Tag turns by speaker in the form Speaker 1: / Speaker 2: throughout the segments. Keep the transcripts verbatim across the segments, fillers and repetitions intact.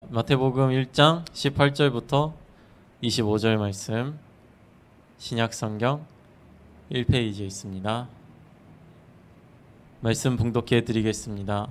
Speaker 1: 마태복음 일 장 십팔 절부터 이십오 절 말씀, 신약성경 일 페이지에 있습니다. 말씀 봉독해 드리겠습니다.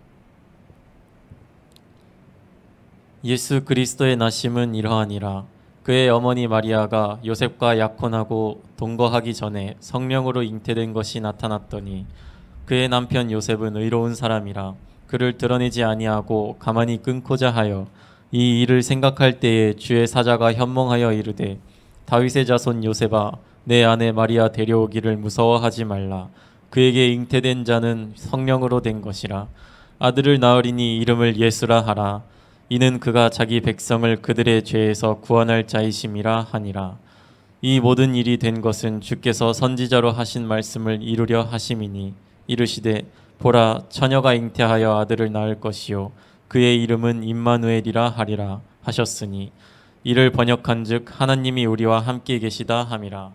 Speaker 1: 예수 그리스도의 나심은 이러하니라. 그의 어머니 마리아가 요셉과 약혼하고 동거하기 전에 성령으로 잉태된 것이 나타났더니 그의 남편 요셉은 의로운 사람이라 그를 드러내지 아니하고 가만히 끊고자 하여 이 일을 생각할 때에 주의 사자가 현몽하여 이르되 다윗의 자손 요셉아 내 아내 마리아 데려오기를 무서워하지 말라. 그에게 잉태된 자는 성령으로 된 것이라. 아들을 낳으리니 이름을 예수라 하라. 이는 그가 자기 백성을 그들의 죄에서 구원할 자이심이라 하니라. 이 모든 일이 된 것은 주께서 선지자로 하신 말씀을 이루려 하심이니 이르시되 보라 처녀가 잉태하여 아들을 낳을 것이요 그의 이름은 임마누엘이라 하리라 하셨으니 이를 번역한즉 하나님이 우리와 함께 계시다 함이라.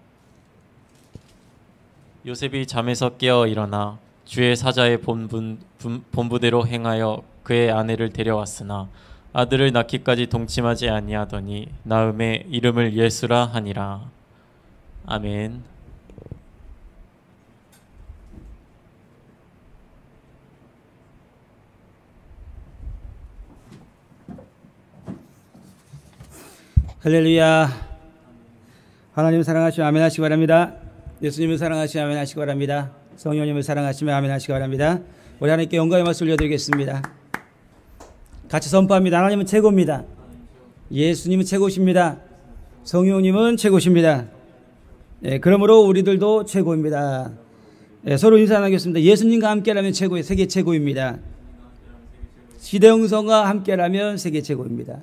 Speaker 1: 요셉이 잠에서 깨어 일어나 주의 사자의 본부, 본부대로 행하여 그의 아내를 데려왔으나 아들을 낳기까지 동침하지 아니하더니 낳음에 이름을 예수라 하니라. 아멘.
Speaker 2: 할렐루야. 하나님을 사랑하시면 아멘 하시기 바랍니다. 예수님을 사랑하시면 아멘 하시기 바랍니다. 성령님을 사랑하시면 아멘 하시기 바랍니다. 우리 하나님께 영광의 말씀 올려드리겠습니다. 같이 선포합니다. 하나님은 최고입니다. 예수님은 최고십니다. 성령님은 최고십니다. 예, 그러므로 우리들도 최고입니다. 예, 서로 인사 나누겠습니다. 예수님과 함께라면 최고의 세계 최고입니다. 시대형성과 함께라면 세계 최고입니다.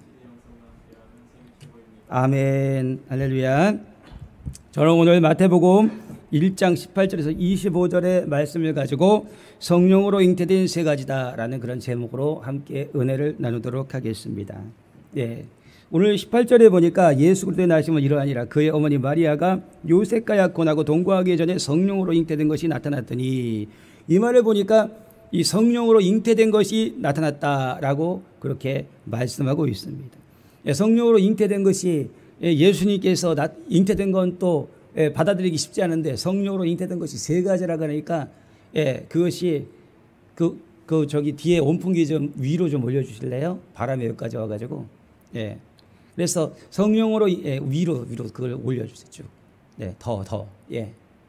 Speaker 2: 아멘. 할렐루야. 저는 오늘 마태복음 일 장 십팔 절에서 이십오 절의 말씀을 가지고 성령으로 잉태된 세 가지다라는 그런 제목으로 함께 은혜를 나누도록 하겠습니다. 예. 오늘 십팔 절에 보니까 예수 그리스도의 나심은 이러하니라. 그의 어머니 마리아가 요셉과 약혼하고 동거하기 전에 성령으로 잉태된 것이 나타났더니, 이 말을 보니까 이 성령으로 잉태된 것이 나타났다라고 그렇게 말씀하고 있습니다. 예, 성령으로 잉태된 것이, 예수님께서 잉태된 건 또 받아들이기 쉽지 않은데 성령으로 잉태된 것이 세 가지라고 하니까, 예, 그것이 그, 그 저기 뒤에 온풍기 좀 위로 좀 올려주실래요? 바람이 여기까지 와가지고. 예. 그래서 성령으로, 예, 위로 위로 그걸 올려주세요. 쭉. 네, 더 더. 예.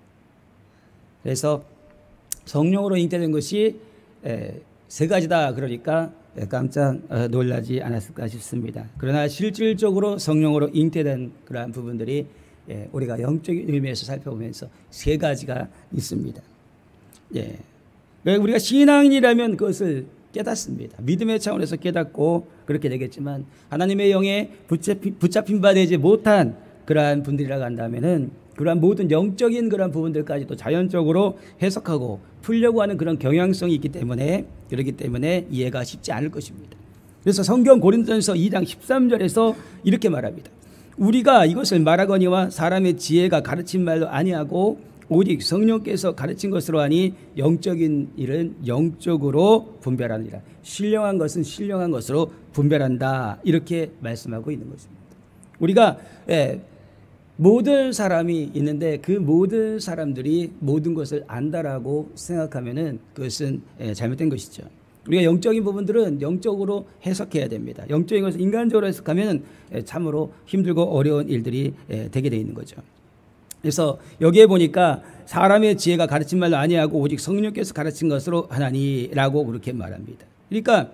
Speaker 2: 그래서 성령으로 잉태된 것이 예, 세 가지다 그러니까 깜짝 놀라지 않았을까 싶습니다. 그러나 실질적으로 성령으로 잉태된 그러한 부분들이 예, 우리가 영적인 의미에서 살펴보면서 세 가지가 있습니다. 예, 우리가 신앙이라면 그것을 깨닫습니다. 믿음의 차원에서 깨닫고 그렇게 되겠지만, 하나님의 영에 붙잡힌, 붙잡힌 바 되지 못한 그러한 분들이라고 한다면은 그러한 모든 영적인 그런 부분들까지도 자연적으로 해석하고 풀려고 하는 그런 경향성이 있기 때문에, 그렇기 때문에 이해가 쉽지 않을 것입니다. 그래서 성경 고린도전서 이 장 십삼 절에서 이렇게 말합니다. 우리가 이것을 말하거니와 사람의 지혜가 가르친 말도 아니하고 오직 성령께서 가르친 것으로 하니 영적인 일은 영적으로 분별하느니라. 신령한 것은 신령한 것으로 분별한다. 이렇게 말씀하고 있는 것입니다. 우리가 예, 모든 사람이 있는데 그 모든 사람들이 모든 것을 안다라고 생각하면은 그것은 예, 잘못된 것이죠. 우리가 영적인 부분들은 영적으로 해석해야 됩니다. 영적인 것을 인간적으로 해석하면 예, 참으로 힘들고 어려운 일들이 예, 되게 되어 있는 거죠. 그래서 여기에 보니까 사람의 지혜가 가르친 말도 아니하고 오직 성령께서 가르친 것으로 하나니라고 그렇게 말합니다. 그러니까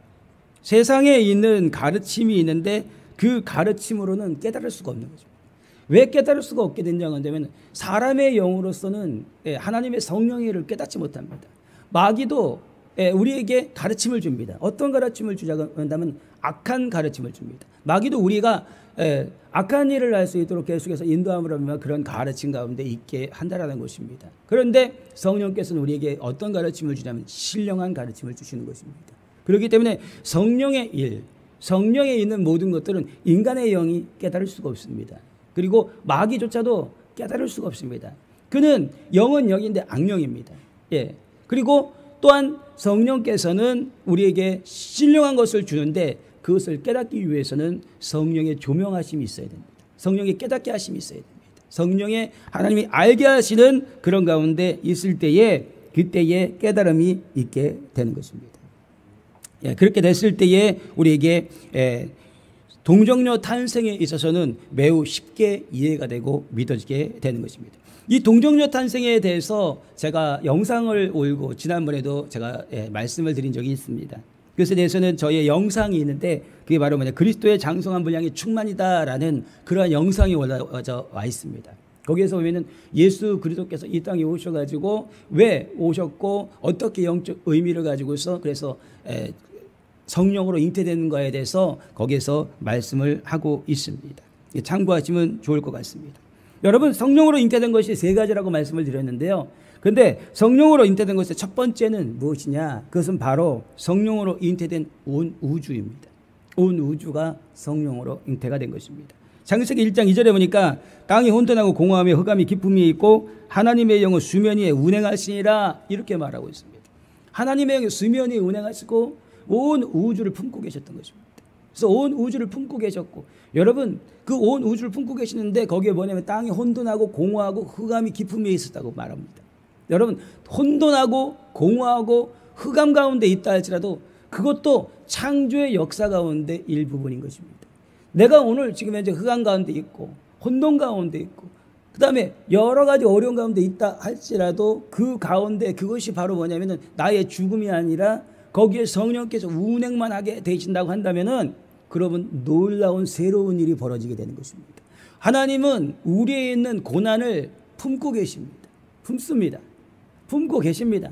Speaker 2: 세상에 있는 가르침이 있는데 그 가르침으로는 깨달을 수가 없는 거죠. 왜 깨달을 수가 없게 된다고 한다면 사람의 영으로서는 하나님의 성령의를 깨닫지 못합니다. 마귀도 우리에게 가르침을 줍니다. 어떤 가르침을 주자고 한다면 악한 가르침을 줍니다. 마귀도 우리가 악한 일을 할 수 있도록 계속해서 인도함을 하면 그런 가르침 가운데 있게 한다라는 것입니다. 그런데 성령께서는 우리에게 어떤 가르침을 주냐면 신령한 가르침을 주시는 것입니다. 그렇기 때문에 성령의 일, 성령에 있는 모든 것들은 인간의 영이 깨달을 수가 없습니다. 그리고 마귀조차도 깨달을 수가 없습니다. 그는 영은 영인데 악령입니다. 예. 그리고 또한 성령께서는 우리에게 신령한 것을 주는데 그것을 깨닫기 위해서는 성령의 조명하심이 있어야 됩니다. 성령의 깨닫게 하심이 있어야 됩니다. 성령의 하나님이 알게 하시는 그런 가운데 있을 때에 그때에 깨달음이 있게 되는 것입니다. 예, 그렇게 됐을 때에 우리에게 예, 동정녀 탄생에 있어서는 매우 쉽게 이해가 되고 믿어지게 되는 것입니다. 이 동정녀 탄생에 대해서 제가 영상을 올고 지난번에도 제가 예, 말씀을 드린 적이 있습니다. 그것에 대해서는 저의 영상이 있는데 그게 바로 뭐냐 그리스도의 장성한 분량의 충만이다라는 그러한 영상이 올라와 있습니다. 거기에서 보면은 예수 그리스도께서 이 땅에 오셔가지고 왜 오셨고 어떻게 영적 의미를 가지고서 그래서 에, 성령으로 잉태되는 거에 대해서 거기에서 말씀을 하고 있습니다. 참고하시면 좋을 것 같습니다. 여러분 성령으로 잉태된 것이 세 가지라고 말씀을 드렸는데요. 그런데 성령으로 잉태된 것의 첫 번째는 무엇이냐? 그것은 바로 성령으로 잉태된 온 우주입니다. 온 우주가 성령으로 잉태가 된 것입니다. 창세기 일 장 이 절에 보니까 땅이 혼돈하고 공허하며 흑암이 깊음이 있고 하나님의 영은 수면 위에 운행하시니라 이렇게 말하고 있습니다. 하나님의 영이 수면 위에 운행하시고 온 우주를 품고 계셨던 것입니다. 그래서 온 우주를 품고 계셨고 여러분 그 온 우주를 품고 계시는데 거기에 뭐냐면 땅이 혼돈하고 공허하고 흑암이 깊음에 있었다고 말합니다. 여러분 혼돈하고 공허하고 흑암 가운데 있다 할지라도 그것도 창조의 역사 가운데 일부분인 것입니다. 내가 오늘 지금 현재 흑암 가운데 있고 혼돈 가운데 있고 그 다음에 여러 가지 어려운 가운데 있다 할지라도 그 가운데 그것이 바로 뭐냐면은 나의 죽음이 아니라 거기에 성령께서 운행만 하게 되신다고 한다면은 그러면 놀라운 새로운 일이 벌어지게 되는 것입니다. 하나님은 우리에 있는 고난을 품고 계십니다. 품습니다. 품고 계십니다.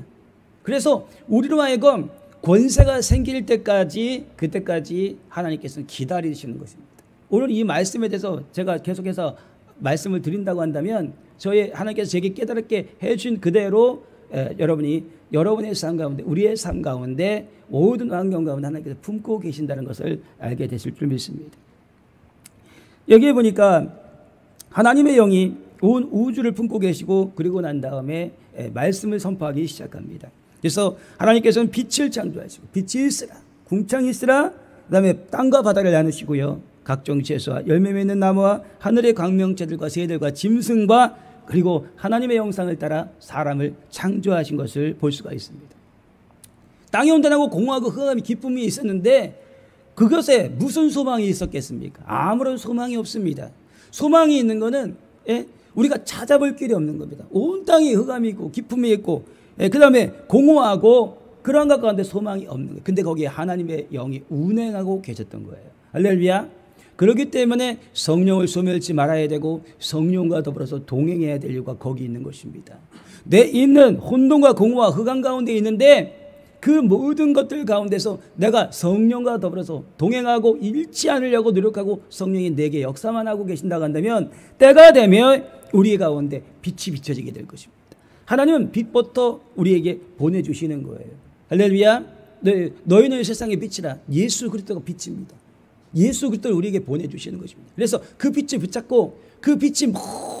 Speaker 2: 그래서 우리로 하여금 권세가 생길 때까지 그때까지 하나님께서는 기다리시는 것입니다. 오늘 이 말씀에 대해서 제가 계속해서 말씀을 드린다고 한다면 저의 하나님께서 제게 깨달게 해주신 그대로 에, 여러분이 여러분의 삶 가운데 우리의 삶 가운데 모든 환경 가운데 하나님께서 품고 계신다는 것을 알게 되실 줄 믿습니다. 여기에 보니까 하나님의 영이 온 우주를 품고 계시고 그리고 난 다음에 에, 말씀을 선포하기 시작합니다. 그래서 하나님께서는 빛을 창조하시고 빛이 있으라 궁창이 있으라 그 다음에 땅과 바다를 나누시고요. 각종 채소와 열매 맺는 나무와 하늘의 광명체들과 새들과 짐승과 그리고 하나님의 형상을 따라 사람을 창조하신 것을 볼 수가 있습니다. 땅이 온전하고 공허하고 흑암이 기쁨이 있었는데 그것에 무슨 소망이 있었겠습니까? 아무런 소망이 없습니다. 소망이 있는 것은 예? 우리가 찾아볼 길이 없는 겁니다. 온 땅이 흑암이 있고 기쁨이 있고 예? 그 다음에 공허하고 그러한 것 가운데 소망이 없는 거예요. 근데 거기에 하나님의 영이 운행하고 계셨던 거예요. 할렐루야. 그렇기 때문에 성령을 소멸치 말아야 되고 성령과 더불어서 동행해야 될 이유가 거기 있는 것입니다. 내 있는 혼돈과 공허와 흑암 가운데 있는데 그 모든 것들 가운데서 내가 성령과 더불어서 동행하고 잃지 않으려고 노력하고 성령이 내게 역사만 하고 계신다고 한다면 때가 되면 우리 가운데 빛이 비춰지게 될 것입니다. 하나님은 빛부터 우리에게 보내주시는 거예요. 할렐루야. 너희는 세상의 빛이라. 예수 그리스도가 빛입니다. 예수 그리스도를 우리에게 보내주시는 것입니다. 그래서 그 빛을 붙잡고 그 빛이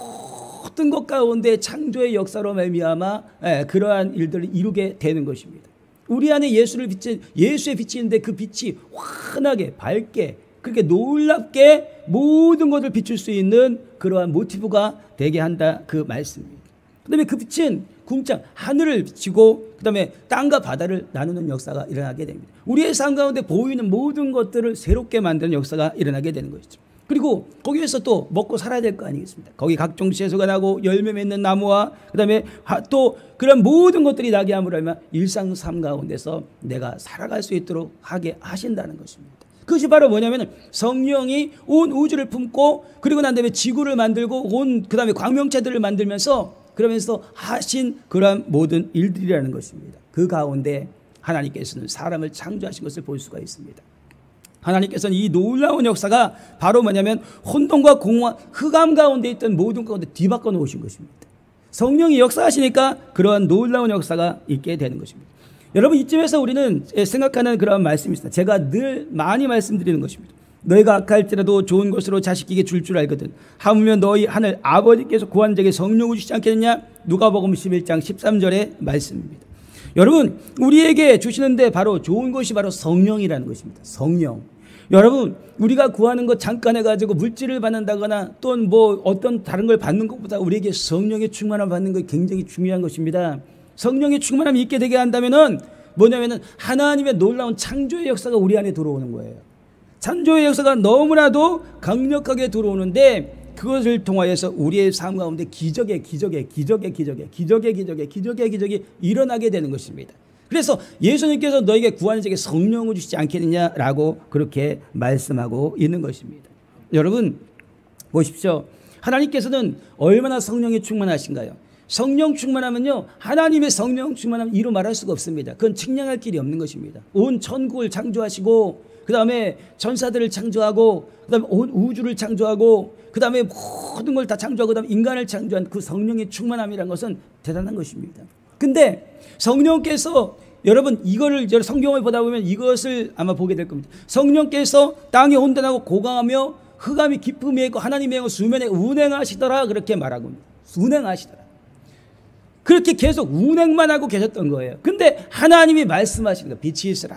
Speaker 2: 모든 것 가운데 창조의 역사로 말미암아 그러한 일들을 이루게 되는 것입니다. 우리 안에 예수를 비친 예수의 빛이 있는데 그 빛이 환하게 밝게 그렇게 놀랍게 모든 것을 비출 수 있는 그러한 모티브가 되게 한다 그 말씀입니다. 그다음에 그 빛은 궁창 하늘을 비치고 그다음에 땅과 바다를 나누는 역사가 일어나게 됩니다. 우리의 삶 가운데 보이는 모든 것들을 새롭게 만드는 역사가 일어나게 되는 것이죠. 그리고 거기에서 또 먹고 살아야 될 거 아니겠습니까? 거기 각종 채소가 나고 열매 맺는 나무와 그다음에 또 그런 모든 것들이 나게 함으로 하면 일상 삶 가운데서 내가 살아갈 수 있도록 하게 하신다는 것입니다. 그것이 바로 뭐냐면 성령이 온 우주를 품고 그리고 난 다음에 지구를 만들고 온 그다음에 광명체들을 만들면서 그러면서 하신 그러한 모든 일들이라는 것입니다. 그 가운데 하나님께서는 사람을 창조하신 것을 볼 수가 있습니다. 하나님께서는 이 놀라운 역사가 바로 뭐냐면 혼돈과 공허, 흑암 가운데 있던 모든 가운데 뒤바꿔 놓으신 것입니다. 성령이 역사하시니까 그러한 놀라운 역사가 있게 되는 것입니다. 여러분 이쯤에서 우리는 생각하는 그런 말씀이 있습니다. 제가 늘 많이 말씀드리는 것입니다. 너희가 악할지라도 좋은 것으로 자식에게 줄 줄 알거든. 하물며 너희 하늘 아버지께서 구한 자에게 성령을 주시지 않겠느냐? 누가복음 십일 장 십삼 절의 말씀입니다. 여러분 우리에게 주시는데 바로 좋은 것이 바로 성령이라는 것입니다. 성령. 여러분, 우리가 구하는 것 잠깐 해가지고 물질을 받는다거나 또는 뭐 어떤 다른 걸 받는 것보다 우리에게 성령의 충만함을 받는 것이 굉장히 중요한 것입니다. 성령의 충만함이 있게 되게 한다면은 뭐냐면은 하나님의 놀라운 창조의 역사가 우리 안에 들어오는 거예요. 창조의 역사가 너무나도 강력하게 들어오는데 그것을 통하여서 우리의 삶 가운데 기적의 기적의 기적의 기적의 기적의 기적의 기적의 기적이 일어나게 되는 것입니다. 그래서 예수님께서 너에게 구하는 자에게 성령을 주시지 않겠느냐라고 그렇게 말씀하고 있는 것입니다. 여러분 보십시오. 하나님께서는 얼마나 성령에 충만하신가요? 성령 충만하면요, 하나님의 성령 충만하면 이루 말할 수가 없습니다. 그건 측량할 길이 없는 것입니다. 온 천국을 창조하시고 그 다음에 전사들을 창조하고 그 다음에 온 우주를 창조하고 그 다음에 모든 걸 다 창조하고 그 다음에 인간을 창조한 그 성령의 충만함이라는 것은 대단한 것입니다. 근데 성령께서 여러분 이거를 성경을 보다 보면 이것을 아마 보게 될 겁니다. 성령께서 땅에 온전하고 고강하며 흑암이 깊음이 있고 하나님의 영은 수면에 운행하시더라 그렇게 말하고 있습니다. 운행하시더라. 그렇게 계속 운행만 하고 계셨던 거예요. 근데 하나님이 말씀하시는 거예요. 빛이 있으라.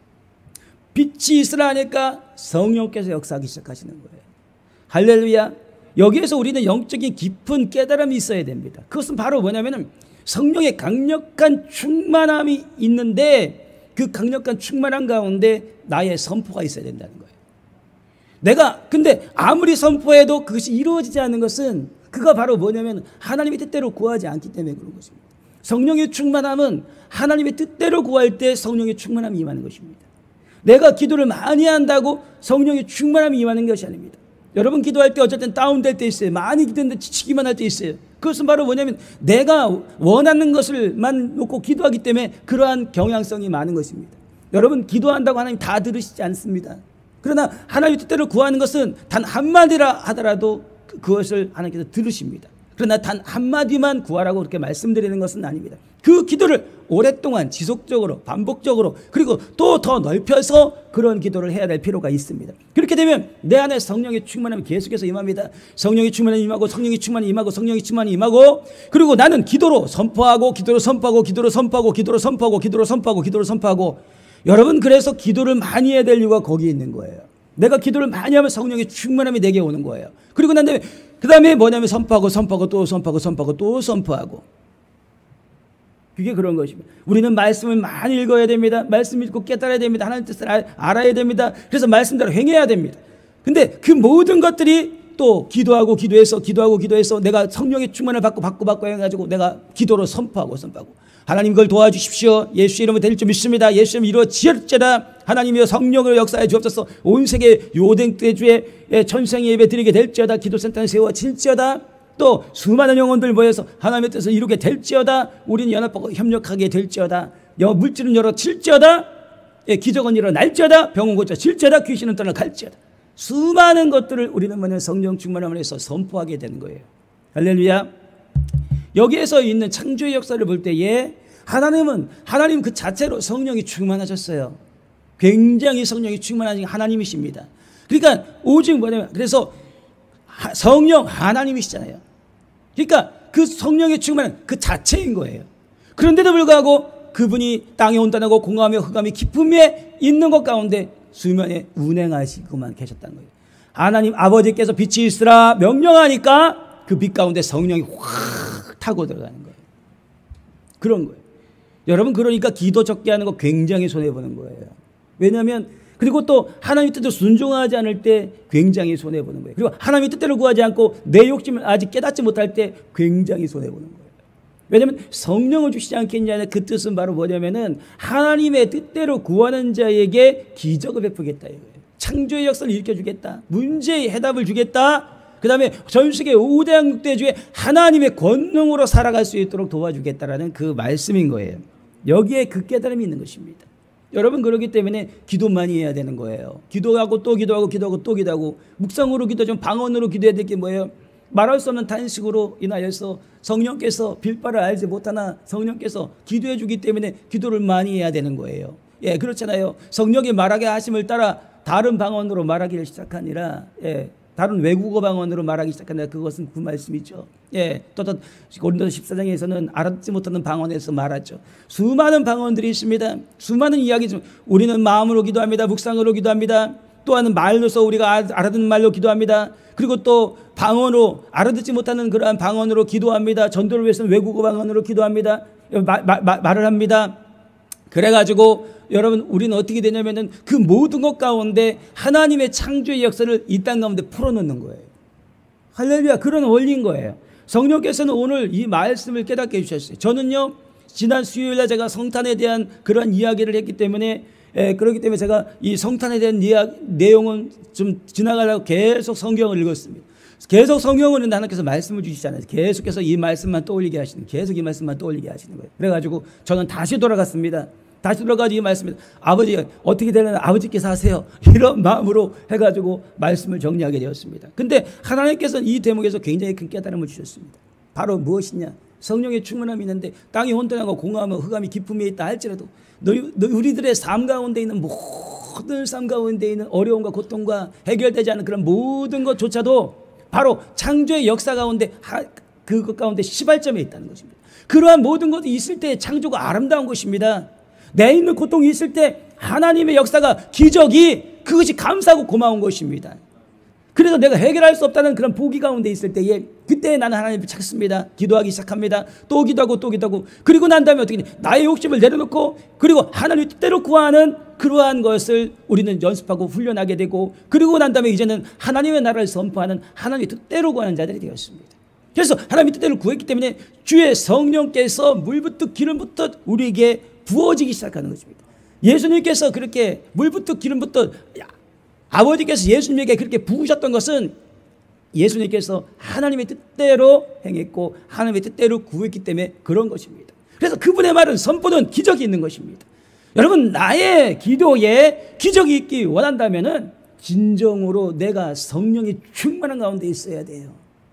Speaker 2: 빛이 있으라 하니까 성령께서 역사하기 시작하시는 거예요. 할렐루야. 여기에서 우리는 영적인 깊은 깨달음이 있어야 됩니다. 그것은 바로 뭐냐면은 성령의 강력한 충만함이 있는데 그 강력한 충만함 가운데 나의 선포가 있어야 된다는 거예요. 내가 근데 아무리 선포해도 그것이 이루어지지 않는 것은 그가 바로 뭐냐면 하나님의 뜻대로 구하지 않기 때문에 그런 것입니다. 성령의 충만함은 하나님의 뜻대로 구할 때 성령의 충만함이 임하는 것입니다. 내가 기도를 많이 한다고 성령의 충만함이 임하는 것이 아닙니다. 여러분 기도할 때 어쨌든 다운될 때 있어요. 많이 기도했는데 지치기만 할 때 있어요. 그것은 바로 뭐냐면 내가 원하는 것을만 놓고 기도하기 때문에 그러한 경향성이 많은 것입니다. 여러분 기도한다고 하나님 다 들으시지 않습니다. 그러나 하나님의 뜻대로 구하는 것은 단 한마디라 하더라도 그것을 하나님께서 들으십니다. 그러나 단 한마디만 구하라고 그렇게 말씀드리는 것은 아닙니다. 그 기도를 오랫동안 지속적으로 반복적으로 그리고 또 더 넓혀서 그런 기도를 해야 될 필요가 있습니다. 그렇게 되면 내 안에 성령의 충만함이 계속해서 임합니다. 성령의 충만함이 임하고 성령의 충만함이 임하고 성령의 충만함이 임하고 그리고 나는 기도로 선포하고 기도로 선포하고 기도로 선포하고 기도로 선포하고 기도로 선포하고 기도로 선포하고 여러분 그래서 기도를 많이 해야 될 이유가 거기에 있는 거예요. 내가 기도를 많이 하면 성령의 충만함이 내게 오는 거예요. 그리고 난 다음에 그 다음에 뭐냐면 선포하고 선포하고 또 선포하고 선포하고 또 선포하고 그게 그런 것입니다. 우리는 말씀을 많이 읽어야 됩니다. 말씀 읽고 깨달아야 됩니다. 하나님 뜻을 알아야 됩니다. 그래서 말씀대로 행해야 됩니다. 근데 그 모든 것들이 또 기도하고 기도해서 기도하고 기도해서 내가 성령의 충만을 받고 받고 받고 해가지고 내가 기도로 선포하고 선포하고 하나님 그걸 도와주십시오. 예수 이름으로 될 줄 믿습니다. 예수 이름 이루어지었다. 하나님이여 성령으로 역사해 주옵소서. 온 세계 요된 때주에 천생 예배 드리게 될지어다. 기도센터는 세워질지어다. 또 수많은 영혼들 모여서 하나님의 뜻을 이루게 될지어다. 우리는 연합하고 협력하게 될지어다. 물질은 열어질지어다. 예, 기적은 일어날지어다. 병은 고쳐질지어다. 귀신은 떠나갈지어다. 수많은 것들을 우리는 뭐냐 성령 충만함을 해서 선포하게 되는 거예요. 할렐루야. 여기에서 있는 창조의 역사를 볼 때에 하나님은 하나님 그 자체로 성령이 충만하셨어요. 굉장히 성령이 충만하신 하나님이십니다. 그러니까 오직 뭐냐면 그래서 성령 하나님이시잖아요. 그러니까 그 성령의 충만은 그 자체인 거예요. 그런데도 불구하고 그분이 땅에 온다고 공허하며 흑암이 깊음에 있는 것 가운데 수면에 운행하시고만 계셨다는 거예요. 하나님 아버지께서 빛이 있으라 명령하니까 그 빛 가운데 성령이 확 타고 들어가는 거예요. 그런 거예요. 여러분 그러니까 기도 적게 하는 거 굉장히 손해보는 거예요. 왜냐하면 그리고 또 하나님의 뜻대로 순종하지 않을 때 굉장히 손해보는 거예요. 그리고 하나님의 뜻대로 구하지 않고 내 욕심을 아직 깨닫지 못할 때 굉장히 손해보는 거예요. 왜냐하면 성령을 주시지 않겠냐는 그 뜻은 바로 뭐냐면은 하나님의 뜻대로 구하는 자에게 기적을 베푸겠다 이거예요. 창조의 역사를 일으켜주겠다. 문제의 해답을 주겠다. 그 다음에 전 세계 오대양 육대주에 하나님의 권능으로 살아갈 수 있도록 도와주겠다라는 그 말씀인 거예요. 여기에 그 깨달음이 있는 것입니다. 여러분 그렇기 때문에 기도 많이 해야 되는 거예요. 기도하고 또 기도하고 기도하고 또 기도하고 묵상으로 기도 좀 방언으로 기도해야 될 게 뭐예요? 말할 수 없는 탄식으로 인하여서 성령께서 빌바를 알지 못하나 성령께서 기도해 주기 때문에 기도를 많이 해야 되는 거예요. 예, 그렇잖아요. 성령이 말하게 하심을 따라 다른 방언으로 말하기를 시작하니라. 예. 다른 외국어 방언으로 말하기 시작한다. 그것은 그 말씀이죠. 예, 또, 또 고린도서 십사 장에서는 알아듣지 못하는 방언에서 말하죠. 수많은 방언들이 있습니다. 수많은 이야기죠. 우리는 마음으로 기도합니다. 묵상으로 기도합니다. 또한 말로서 우리가 알아듣는 말로 기도합니다. 그리고 또 방언으로 알아듣지 못하는 그러한 방언으로 기도합니다. 전도를 위해서는 외국어 방언으로 기도합니다. 마, 마, 마, 말을 합니다. 그래가지고 여러분 우리는 어떻게 되냐면은 그 모든 것 가운데 하나님의 창조의 역사를 이 땅 가운데 풀어놓는 거예요. 할렐루야. 그런 원리인 거예요. 성령께서는 오늘 이 말씀을 깨닫게 해주셨어요. 저는요 지난 수요일날 제가 성탄에 대한 그런 이야기를 했기 때문에 예, 그렇기 때문에 제가 이 성탄에 대한 이야, 내용은 좀 지나가려고 계속 성경을 읽었습니다. 계속 성경을 하나님께서 말씀을 주시잖아요. 계속해서 이 말씀만 떠올리게 하시는, 계속 이 말씀만 떠올리게 하시는 거예요. 그래가지고 저는 다시 돌아갔습니다. 다시 돌아가지고 이 말씀을 아버지 어떻게 되려나 아버지께서 하세요. 이런 마음으로 해가지고 말씀을 정리하게 되었습니다. 근데 하나님께서는 이 대목에서 굉장히 큰 깨달음을 주셨습니다. 바로 무엇이냐? 성령의 충만함이 있는데 땅이 혼돈하고 공허하며 흑암이 깊음에 있다 할지라도 너희, 너희 우리들의 삶 가운데 있는 모든 삶 가운데 있는 어려움과 고통과 해결되지 않은 그런 모든 것조차도 바로 창조의 역사 가운데 하, 그것 가운데 시발점에 있다는 것입니다. 그러한 모든 것이 있을 때 창조가 아름다운 것입니다. 내 있는 고통이 있을 때 하나님의 역사가 기적이 그것이 감사하고 고마운 것입니다. 그래서 내가 해결할 수 없다는 그런 포기 가운데 있을 때에 그때 나는 하나님을 찾습니다. 기도하기 시작합니다. 또 기도하고 또 기도하고 그리고 난 다음에 어떻게 나의 욕심을 내려놓고 그리고 하나님의 뜻대로 구하는 그러한 것을 우리는 연습하고 훈련하게 되고 그리고 난 다음에 이제는 하나님의 나라를 선포하는 하나님의 뜻대로 구하는 자들이 되었습니다. 그래서 하나님의 뜻대로 구했기 때문에 주의 성령께서 물부터 기름부터 우리에게 부어지기 시작하는 것입니다. 예수님께서 그렇게 물부터 기름부터 아버지께서 예수님에게 그렇게 부으셨던 것은 예수님께서 하나님의 뜻대로 행했고 하나님의 뜻대로 구했기 때문에 그런 것입니다. 그래서 그분의 말은 선포는 기적이 있는 것입니다. 여러분 나의 기도에 기적이 있기 원한다면은 진정으로 내가 성령이 충만한 가운데 있어야 돼요.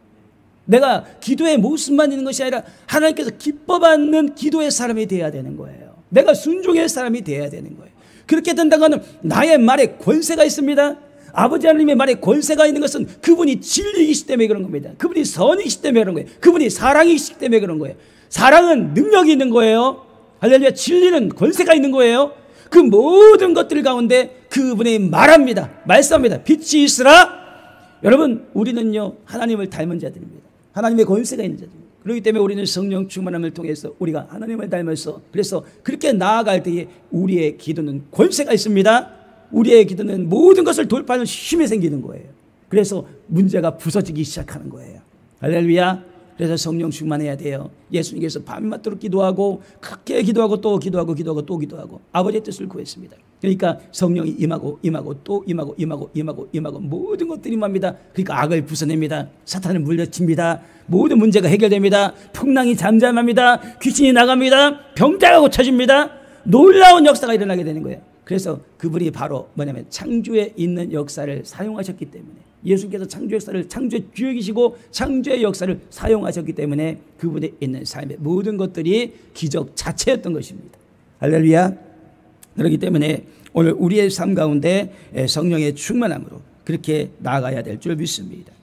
Speaker 2: 내가 기도의 모습만 있는 것이 아니라 하나님께서 기뻐받는 기도의 사람이 되어야 되는 거예요. 내가 순종의 사람이 되어야 되는 거예요. 그렇게 된다면 나의 말에 권세가 있습니다. 아버지 하나님의 말에 권세가 있는 것은 그분이 진리이시기 때문에 그런 겁니다. 그분이 선이시기 때문에 그런 거예요. 그분이 사랑이시기 때문에 그런 거예요. 사랑은 능력이 있는 거예요. 할렐루야. 진리는 권세가 있는 거예요. 그 모든 것들 가운데 그분이 말합니다. 말씀합니다. 빛이 있으라. 여러분 우리는요 하나님을 닮은 자들입니다. 하나님의 권세가 있는 자들입니다. 그렇기 때문에 우리는 성령 충만함을 통해서 우리가 하나님을 닮아서 그래서 그렇게 나아갈 때에 우리의 기도는 권세가 있습니다. 우리의 기도는 모든 것을 돌파하는 힘이 생기는 거예요. 그래서 문제가 부서지기 시작하는 거예요. 할렐루야. 그래서 성령 충만해야 돼요. 예수님께서 밤낮도록 기도하고 그렇게 기도하고 또 기도하고 기도하고 또 기도하고 아버지의 뜻을 구했습니다. 그러니까 성령이 임하고 임하고 또 임하고 임하고 임하고 임하고 모든 것들이 임합니다. 그러니까 악을 부숴냅니다. 사탄을 물려칩니다. 모든 문제가 해결됩니다. 풍랑이 잠잠합니다. 귀신이 나갑니다. 병자가 고쳐집니다. 놀라운 역사가 일어나게 되는 거예요. 그래서 그분이 바로 뭐냐면 창조에 있는 역사를 사용하셨기 때문에 예수께서 창조 역사를 창조의 주역이시고 창조의 역사를 사용하셨기 때문에 그분에 있는 삶의 모든 것들이 기적 자체였던 것입니다. 할렐루야. 그렇기 때문에 오늘 우리의 삶 가운데 성령의 충만함으로 그렇게 나아가야 될 줄 믿습니다.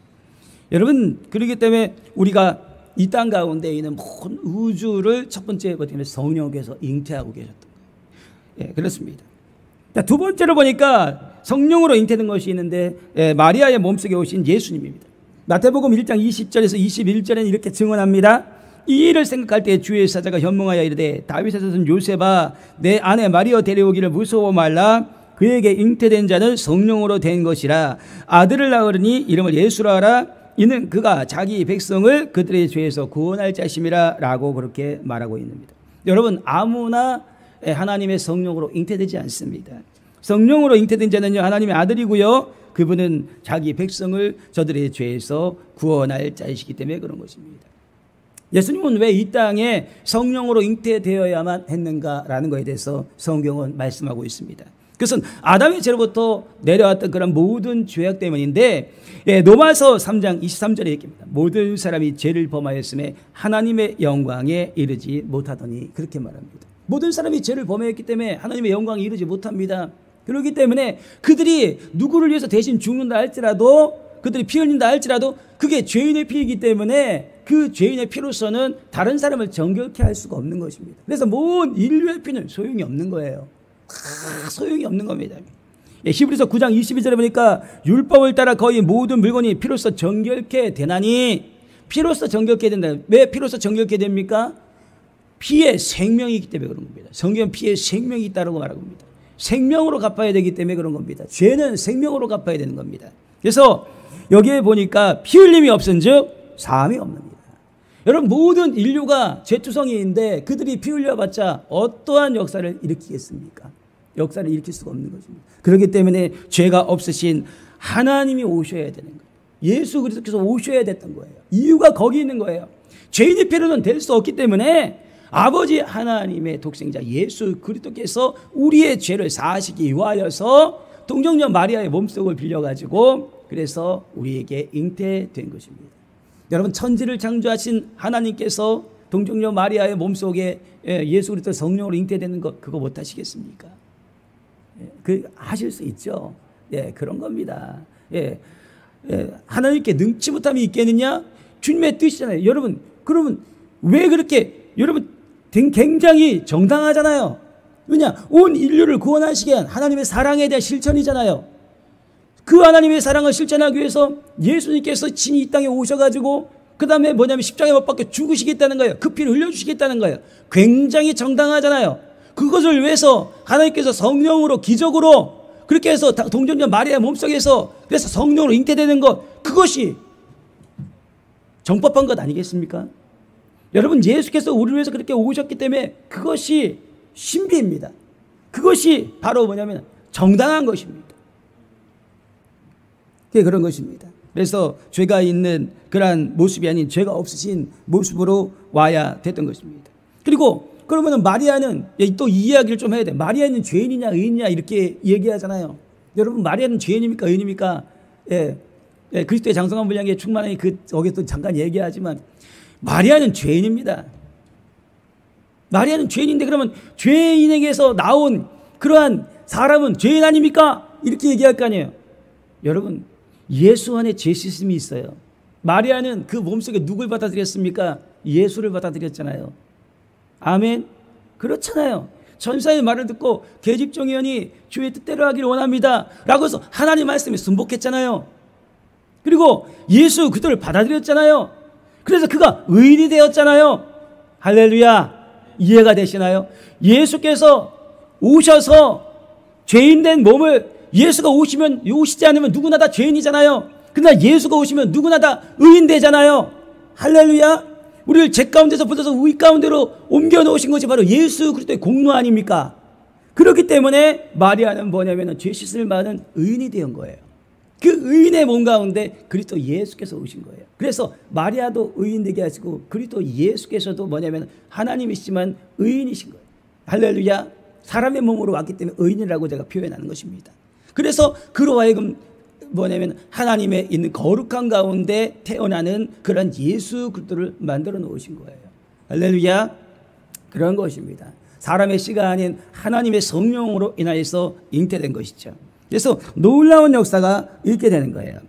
Speaker 2: 여러분 그렇기 때문에 우리가 이 땅 가운데 있는 모든 우주를 첫 번째 보면 성령께서 잉태하고 계셨던 거예요. 예, 그렇습니다. 자, 두 번째로 보니까 성령으로 잉태된 것이 있는데 예, 마리아의 몸속에 오신 예수님입니다. 마태복음 일 장 이십 절에서 이십일 절에는 이렇게 증언합니다. 이 일을 생각할 때 주의 사자가 현몽하여 이르되 다윗의 자손 요셉아 내 아내 마리아 데려오기를 무서워 말라. 그에게 잉태된 자는 성령으로 된 것이라. 아들을 낳으리니 이름을 예수라 하라. 이는 그가 자기 백성을 그들의 죄에서 구원할 자심이라 라고 그렇게 말하고 있습니다. 여러분 아무나 하나님의 성령으로 잉태되지 않습니다. 성령으로 잉태된 자는요 하나님의 아들이고요 그분은 자기 백성을 저들의 죄에서 구원할 자이시기 때문에 그런 것입니다. 예수님은 왜 이 땅에 성령으로 잉태되어야만 했는가라는 것에 대해서 성경은 말씀하고 있습니다. 그것은 아담의 죄로부터 내려왔던 그런 모든 죄악 때문인데 예, 로마서 삼 장 이십삼 절에 있습니다. 모든 사람이 죄를 범하였음에 하나님의 영광에 이르지 못하더니 그렇게 말합니다. 모든 사람이 죄를 범했기 때문에 하나님의 영광에 이르지 못합니다. 그렇기 때문에 그들이 누구를 위해서 대신 죽는다 할지라도 그들이 피 흘린다 할지라도 그게 죄인의 피이기 때문에 그 죄인의 피로서는 다른 사람을 정결케 할 수가 없는 것입니다. 그래서 모든 인류의 피는 소용이 없는 거예요. 다 소용이 없는 겁니다. 예, 히브리서 구 장 이십이 절에 보니까 율법을 따라 거의 모든 물건이 피로써 정결케 되나니, 피로써 정결케 된다. 왜 피로써 정결케 됩니까? 피에 생명이 있기 때문에 그런 겁니다. 성경은 피에 생명이 있다고 말하고 있습니다. 생명으로 갚아야 되기 때문에 그런 겁니다. 죄는 생명으로 갚아야 되는 겁니다. 그래서 여기에 보니까 피 흘림이 없은즉 사함이 없느니라. 여러분, 모든 인류가 죄투성이인데 그들이 피 흘려봤자 어떠한 역사를 일으키겠습니까? 역사를 일으킬 수가 없는 것입니다. 그렇기 때문에 죄가 없으신 하나님이 오셔야 되는 거예요. 예수 그리스도께서 오셔야 됐던 거예요. 이유가 거기 있는 거예요. 죄인의 피로는 될 수 없기 때문에 아버지 하나님의 독생자 예수 그리스도께서 우리의 죄를 사하시기 위하여서 동정녀 마리아의 몸속을 빌려가지고 그래서 우리에게 잉태된 것입니다. 여러분, 천지를 창조하신 하나님께서 동정녀 마리아의 몸속에 예수 그리스도 성령으로 잉태되는 것, 그거 못하시겠습니까? 그 하실 수 있죠. 예, 그런 겁니다. 예, 예, 하나님께 능치 못함이 있겠느냐? 주님의 뜻이잖아요. 여러분, 그러면 왜 그렇게, 여러분, 굉장히 정당하잖아요. 왜냐? 온 인류를 구원하시기 위한 하나님의 사랑에 대한 실천이잖아요. 그 하나님의 사랑을 실천하기 위해서 예수님께서 친히 이 땅에 오셔가지고 그 다음에 뭐냐면 십자가에 못 박혀 죽으시겠다는 거예요. 그 피를 흘려주시겠다는 거예요. 굉장히 정당하잖아요. 그것을 위해서 하나님께서 성령으로 기적으로 그렇게 해서 동정녀 마리아 몸속에서 그래서 성령으로 잉태되는 것, 그것이 정법한 것 아니겠습니까? 여러분, 예수께서 우리를 위해서 그렇게 오셨기 때문에 그것이 신비입니다. 그것이 바로 뭐냐면 정당한 것입니다. 그게 그런 것입니다. 그래서 죄가 있는 그러한 모습이 아닌 죄가 없으신 모습으로 와야 됐던 것입니다. 그리고 그러면 마리아는 또 이 이야기를 좀 해야 돼. 마리아는 죄인이냐 의인이냐 이렇게 얘기하잖아요. 여러분, 마리아는 죄인입니까 의인입니까? 예, 예, 그리스도의 장성한 분량에 충만하니 그 거기 또 잠깐 얘기하지만 마리아는 죄인입니다. 마리아는 죄인인데 그러면 죄인에게서 나온 그러한 사람은 죄인 아닙니까? 이렇게 얘기할 거 아니에요. 여러분, 예수 안에 죄 씻음이 있어요. 마리아는 그 몸속에 누굴 받아들였습니까? 예수를 받아들였잖아요. 아멘. 그렇잖아요. 천사의 말을 듣고 계집종이오니 주의 뜻대로 하기를 원합니다 라고 해서 하나님 말씀에 순복했잖아요. 그리고 예수 그들을 받아들였잖아요. 그래서 그가 의인이 되었잖아요. 할렐루야. 이해가 되시나요? 예수께서 오셔서 죄인된 몸을, 예수가 오시면, 오시지 않으면 누구나 다 죄인이잖아요. 그러나 예수가 오시면 누구나 다 의인 되잖아요. 할렐루야. 우리를 죄 가운데서 붙어서 의 가운데로 옮겨 놓으신 것이 바로 예수 그리스도의 공로 아닙니까? 그렇기 때문에 마리아는 뭐냐면 죄 씻을 만한 의인이 된 거예요. 그 의인의 몸 가운데 그리스도 예수께서 오신 거예요. 그래서 마리아도 의인 되게 하시고 그리스도 예수께서도 뭐냐면 하나님이시지만 의인이신 거예요. 할렐루야. 사람의 몸으로 왔기 때문에 의인이라고 제가 표현하는 것입니다. 그래서 그로 하여금 뭐냐면 하나님의 있는 거룩한 가운데 태어나는 그런 예수 그리스도를 만들어 놓으신 거예요. 할렐루야. 그런 것입니다. 사람의 씨가 아닌 하나님의 성령으로 인하여서 잉태된 것이죠. 그래서 놀라운 역사가 있게 되는 거예요.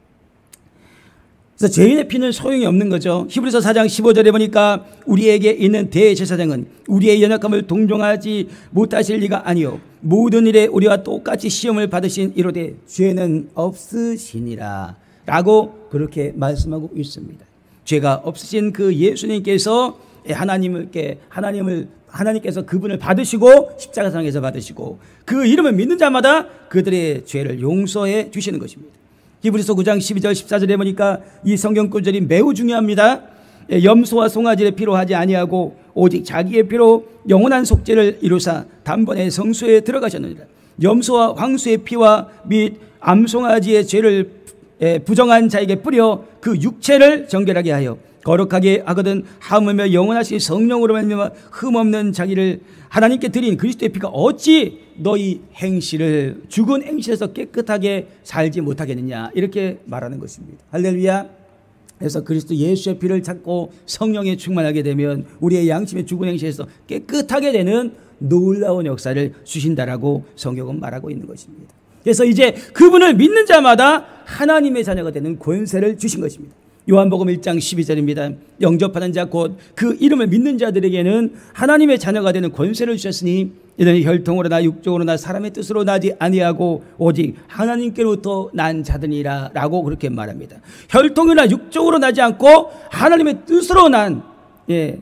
Speaker 2: 그래서 죄인의 피는 소용이 없는 거죠. 히브리서 사 장 십오 절에 보니까 우리에게 있는 대제사장은 우리의 연약함을 동정하지 못하실 리가 아니요 모든 일에 우리와 똑같이 시험을 받으신 이로되 죄는 없으시니라 라고 그렇게 말씀하고 있습니다. 죄가 없으신 그 예수님께서 하나님께 하나님을 하나님께서 그분을 받으시고 십자가상에서 받으시고 그 이름을 믿는 자마다 그들의 죄를 용서해 주시는 것입니다. 히브리서 구 장 십이 절 십사 절에 보니까 이 성경 구절이 매우 중요합니다. 염소와 송아지의 피로 하지 아니하고 오직 자기의 피로 영원한 속죄를 이루사 단번에 성소에 들어가셨느니라. 염소와 황소의 피와 및 암송아지의 죄를 부정한 자에게 뿌려 그 육체를 정결하게 하여 거룩하게 하거든 하물며 영원하신 성령으로 말미암아 흠없는 자기를 하나님께 드린 그리스도의 피가 어찌 너희 행실을 죽은 행실에서 깨끗하게 살지 못하겠느냐 이렇게 말하는 것입니다. 할렐루야. 그래서 그리스도 예수의 피를 찾고 성령에 충만하게 되면 우리의 양심의 죽은 행실에서 깨끗하게 되는 놀라운 역사를 주신다라고 성경은 말하고 있는 것입니다. 그래서 이제 그분을 믿는 자마다 하나님의 자녀가 되는 권세를 주신 것입니다. 요한복음 일 장 십이 절입니다. 영접하는 자 곧 그 이름을 믿는 자들에게는 하나님의 자녀가 되는 권세를 주셨으니 이는 혈통으로나 육적으로나 사람의 뜻으로 나지 아니하고 오직 하나님께로부터 난 자들이라 라고 그렇게 말합니다. 혈통이나 육적으로 나지 않고 하나님의 뜻으로 난, 예,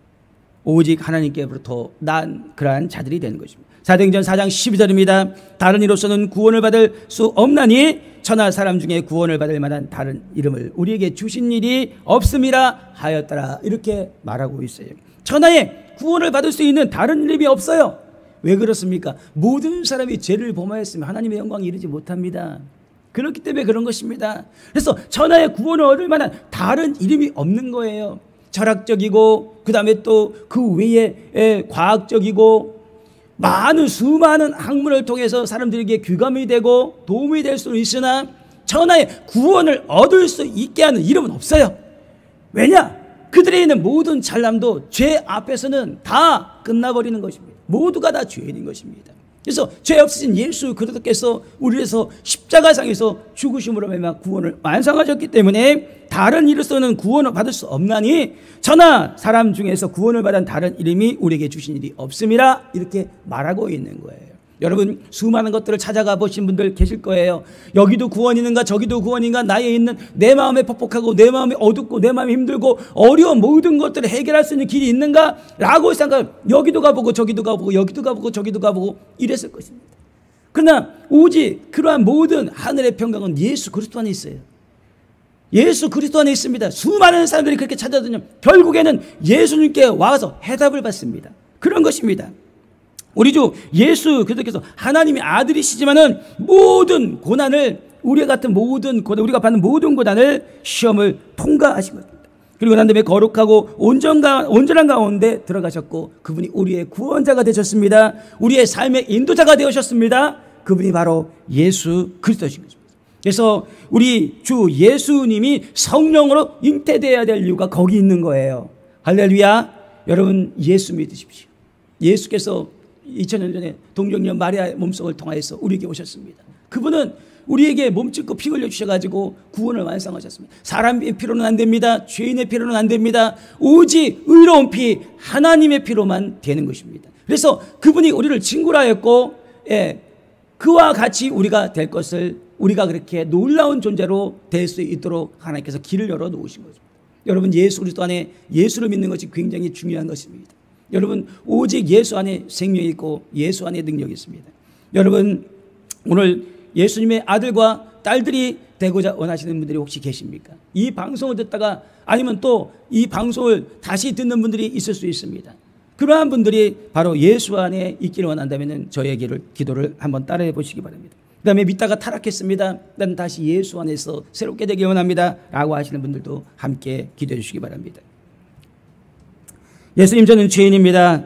Speaker 2: 오직 하나님께로부터 난 그러한 자들이 되는 것입니다. 사도행전 사 장 십이 절입니다. 다른 이로서는 구원을 받을 수 없나니 천하 사람 중에 구원을 받을 만한 다른 이름을 우리에게 주신 일이 없음이라 하였더라. 이렇게 말하고 있어요. 천하에 구원을 받을 수 있는 다른 이름이 없어요. 왜 그렇습니까? 모든 사람이 죄를 범하였으면 하나님의 영광에 이르지 못합니다. 그렇기 때문에 그런 것입니다. 그래서 천하에 구원을 얻을 만한 다른 이름이 없는 거예요. 철학적이고 그 다음에 또 그 외에 과학적이고 많은 수많은 학문을 통해서 사람들에게 귀감이 되고 도움이 될 수 있으나 천하에 구원을 얻을 수 있게 하는 이름은 없어요. 왜냐? 그들에 있는 모든 잘남도 죄 앞에서는 다 끝나버리는 것입니다. 모두가 다 죄인인 것입니다. 그래서 죄 없으신 예수 그리스도께서 우리에서 십자가상에서 죽으심으로 말미암아 구원을 완성하셨기 때문에 다른 이로서는 구원을 받을 수 없나니 천하 사람 중에서 구원을 받은 다른 이름이 우리에게 주신 일이 없음이라 이렇게 말하고 있는 거예요. 여러분 수많은 것들을 찾아가 보신 분들 계실 거예요. 여기도 구원이 있는가 저기도 구원이 있는가 나에 있는 내 마음에 퍽퍽하고 내 마음이 어둡고 내 마음이 힘들고 어려운 모든 것들을 해결할 수 있는 길이 있는가 라고 생각하면 여기도 가보고 저기도 가보고 여기도 가보고 저기도 가보고 이랬을 것입니다. 그러나 오직 그러한 모든 하늘의 평강은 예수 그리스도 안에 있어요. 예수 그리스도 안에 있습니다. 수많은 사람들이 그렇게 찾아다니면 결국에는 예수님께 와서 해답을 받습니다. 그런 것입니다. 우리 주 예수 그리스도께서 하나님의 아들이시지만은 모든 고난을 우리 같은 모든 고난 우리가 받는 모든 고난을 시험을 통과하신 것입니다. 그리고 난 다음에 거룩하고 온전한, 온전한 가운데 들어가셨고 그분이 우리의 구원자가 되셨습니다. 우리의 삶의 인도자가 되셨습니다. 그분이 바로 예수 그리스도신 것입니다. 그래서 우리 주 예수님이 성령으로 잉태되어야 될 이유가 거기 있는 거예요. 할렐루야. 여러분 예수 믿으십시오. 예수께서 이천 년 전에 동정녀 마리아의 몸속을 통하여서 우리에게 오셨습니다. 그분은 우리에게 몸짓고 피 흘려 주셔가지고 구원을 완성하셨습니다. 사람의 피로는 안 됩니다. 죄인의 피로는 안 됩니다. 오직 의로운 피 하나님의 피로만 되는 것입니다. 그래서 그분이 우리를 친구라 했고 예, 그와 같이 우리가 될 것을 우리가 그렇게 놀라운 존재로 될 수 있도록 하나님께서 길을 열어 놓으신 거죠. 여러분 예수 그리스도 안에 예수를 믿는 것이 굉장히 중요한 것입니다. 여러분 오직 예수 안에 생명이 있고 예수 안에 능력이 있습니다. 여러분 오늘 예수님의 아들과 딸들이 되고자 원하시는 분들이 혹시 계십니까? 이 방송을 듣다가 아니면 또 이 방송을 다시 듣는 분들이 있을 수 있습니다. 그러한 분들이 바로 예수 안에 있기를 원한다면 저에게를 기도를 한번 따라해 보시기 바랍니다. 그 다음에 믿다가 타락했습니다. 난 다시 예수 안에서 새롭게 되기 원합니다 라고 하시는 분들도 함께 기도해 주시기 바랍니다. 예수님 저는 죄인입니다.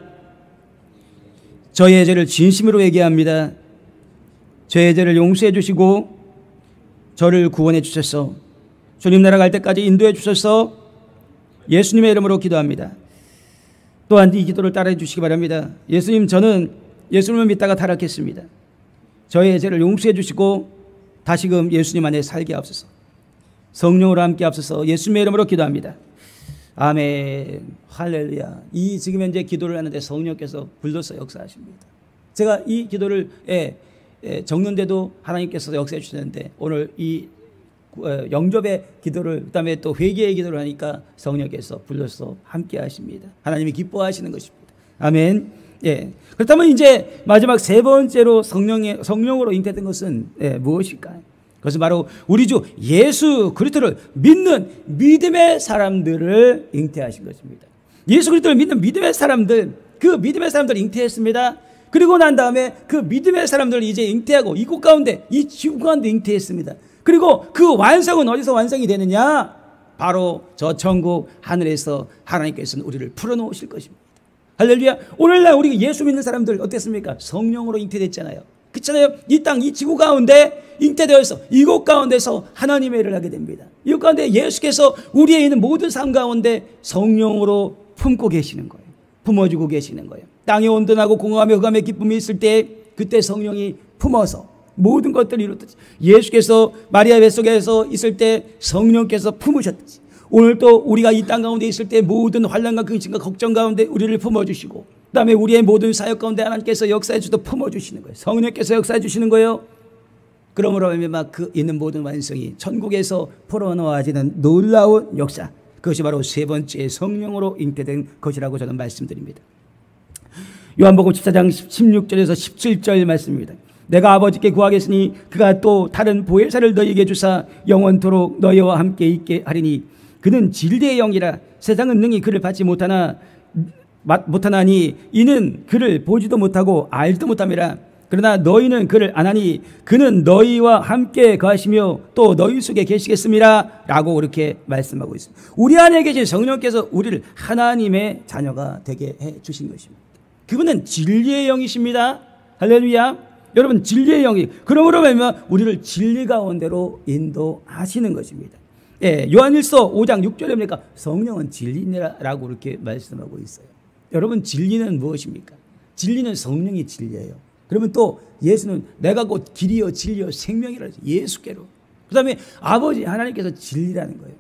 Speaker 2: 저의 죄를 진심으로 얘기합니다. 저의 죄를 용서해 주시고 저를 구원해 주셔서 주님 나라 갈 때까지 인도해 주셔서 예수님의 이름으로 기도합니다. 또한 이 기도를 따라해 주시기 바랍니다. 예수님 저는 예수님을 믿다가 타락했습니다. 저의 죄를 용서해 주시고 다시금 예수님 안에 살게 하옵소서. 성령으로 함께 하옵소서. 예수님의 이름으로 기도합니다. 아멘. 할렐루야. 이 지금 현재 기도를 하는데 성령께서 불러서 역사하십니다. 제가 이 기도를 예, 예, 적는데도 하나님께서 역사해 주시는데 오늘 이 어, 영접의 기도를 그다음에 또 회개의 기도를 하니까 성령께서 불러서 함께 하십니다. 하나님이 기뻐하시는 것입니다. 아멘. 예. 그렇다면 이제 마지막 세 번째로 성령의 성령으로 잉태된 것은 예, 무엇일까요? 그것은 바로 우리 주 예수 그리스도를 믿는 믿음의 사람들을 잉태하신 것입니다. 예수 그리스도를 믿는 믿음의 사람들, 그 믿음의 사람들을 잉태했습니다. 그리고 난 다음에 그 믿음의 사람들을 이제 잉태하고 이곳 가운데 이 지구 가운데 잉태했습니다. 그리고 그 완성은 어디서 완성이 되느냐? 바로 저 천국 하늘에서 하나님께서는 우리를 풀어놓으실 것입니다. 할렐루야. 오늘날 우리 예수 믿는 사람들 어땠습니까? 성령으로 잉태됐잖아요. 그렇잖아요. 이 땅, 이 지구 가운데 잉태되어서 이곳 가운데서 하나님의 일을 하게 됩니다. 이곳 가운데 예수께서 우리에 있는 모든 삶 가운데 성령으로 품고 계시는 거예요. 품어주고 계시는 거예요. 땅에 온전하고 공허하며 흑암의 기쁨이 있을 때 그때 성령이 품어서 모든 것들을 이루듯이 예수께서 마리아 뱃속에서 있을 때 성령께서 품으셨듯이 오늘 또 우리가 이 땅 가운데 있을 때 모든 환난과 근심과 걱정 가운데 우리를 품어주시고 그다음에 우리의 모든 사역 가운데 하나님께서 역사해 주도 품어주시는 거예요. 성령께서 역사해 주시는 거예요. 그러므로 말미암아 그 있는 모든 완성이 천국에서 풀어놓아지는 놀라운 역사, 그것이 바로 세 번째 성령으로 잉태된 것이라고 저는 말씀드립니다. 요한복음 십사 장 십육 절에서 십칠 절 말씀입니다. 내가 아버지께 구하겠으니 그가 또 다른 보혜사를 너희에게 주사 영원토록 너희와 함께 있게 하리니 그는 진리의 영이라 세상은 능히 그를 받지 못하나 못하나니 이는 그를 보지도 못하고 알지도 못함이라. 그러나 너희는 그를 아나니 그는 너희와 함께 거하시며 또 너희 속에 계시겠습니다 라고 그렇게 말씀하고 있습니다. 우리 안에 계신 성령께서 우리를 하나님의 자녀가 되게 해 주신 것입니다. 그분은 진리의 영이십니다. 할렐루야. 여러분 진리의 영이 그러므로 말미암아 우리를 진리 가운데로 인도하시는 것입니다. 예, 요한일서 오 장 육 절에 보니까 성령은 진리라고 이렇게 말씀하고 있어요. 여러분 진리는 무엇입니까? 진리는 성령이 진리예요. 그러면 또 예수는 내가 곧 길이요 진리요 생명이라 예수께로. 그 다음에 아버지 하나님께서 진리라는 거예요.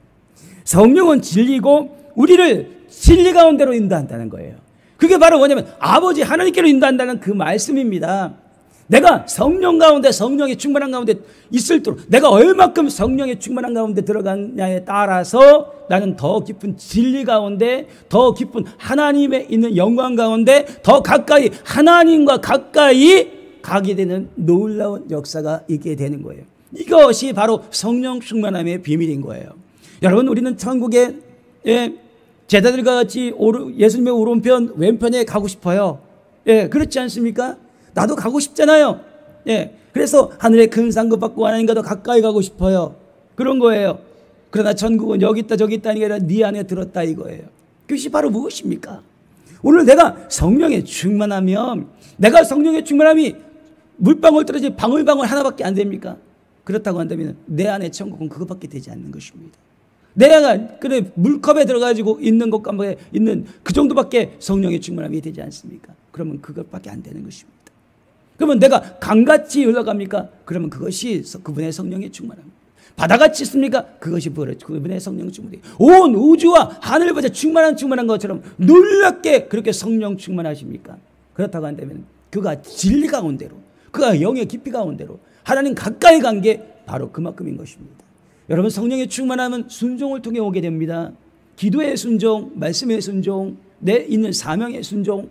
Speaker 2: 성령은 진리고 우리를 진리 가운데로 인도한다는 거예요. 그게 바로 뭐냐면 아버지 하나님께로 인도한다는 그 말씀입니다. 내가 성령 가운데 성령의 충만한 가운데 있을 때 내가 얼마큼 성령의 충만한 가운데 들어가냐에 따라서 나는 더 깊은 진리 가운데 더 깊은 하나님의 있는 영광 가운데 더 가까이 하나님과 가까이 가게 되는 놀라운 역사가 있게 되는 거예요. 이것이 바로 성령 충만함의 비밀인 거예요. 여러분 우리는 천국에 예, 제자들과 같이 오르, 예수님의 오른편 왼편에 가고 싶어요. 예, 그렇지 않습니까? 나도 가고 싶잖아요. 예, 그래서 하늘의 큰 상급 받고 하나님과 더 가까이 가고 싶어요. 그런 거예요. 그러나 천국은 여기 있다 저기 있다는 게 아니라 네 안에 들었다 이거예요. 그것이 바로 무엇입니까? 오늘 내가 성령에 충만하면 내가 성령에 충만함이 물방울 떨어진 방울방울 하나밖에 안 됩니까? 그렇다고 한다면 내 안에 천국은 그것밖에 되지 않는 것입니다. 내가 그래 물컵에 들어가지고 있는 것과 있는 그 정도밖에 성령의 충만함이 되지 않습니까? 그러면 그것밖에 안 되는 것입니다. 그러면 내가 강같이 흘러갑니까? 그러면 그것이 그분의 성령의 충만함입니다. 바다같이 있습니까? 그것이 그분의 성령 충만함입니다. 온 우주와 하늘보다 충만한 충만한 것처럼 놀랍게 그렇게 성령 충만하십니까? 그렇다고 한다면 그가 진리 가운데로 그가 영의 깊이 가운데로 하나님 가까이 간 게 바로 그만큼인 것입니다. 여러분 성령의 충만함은 순종을 통해 오게 됩니다. 기도의 순종, 말씀의 순종, 내 있는 사명의 순종.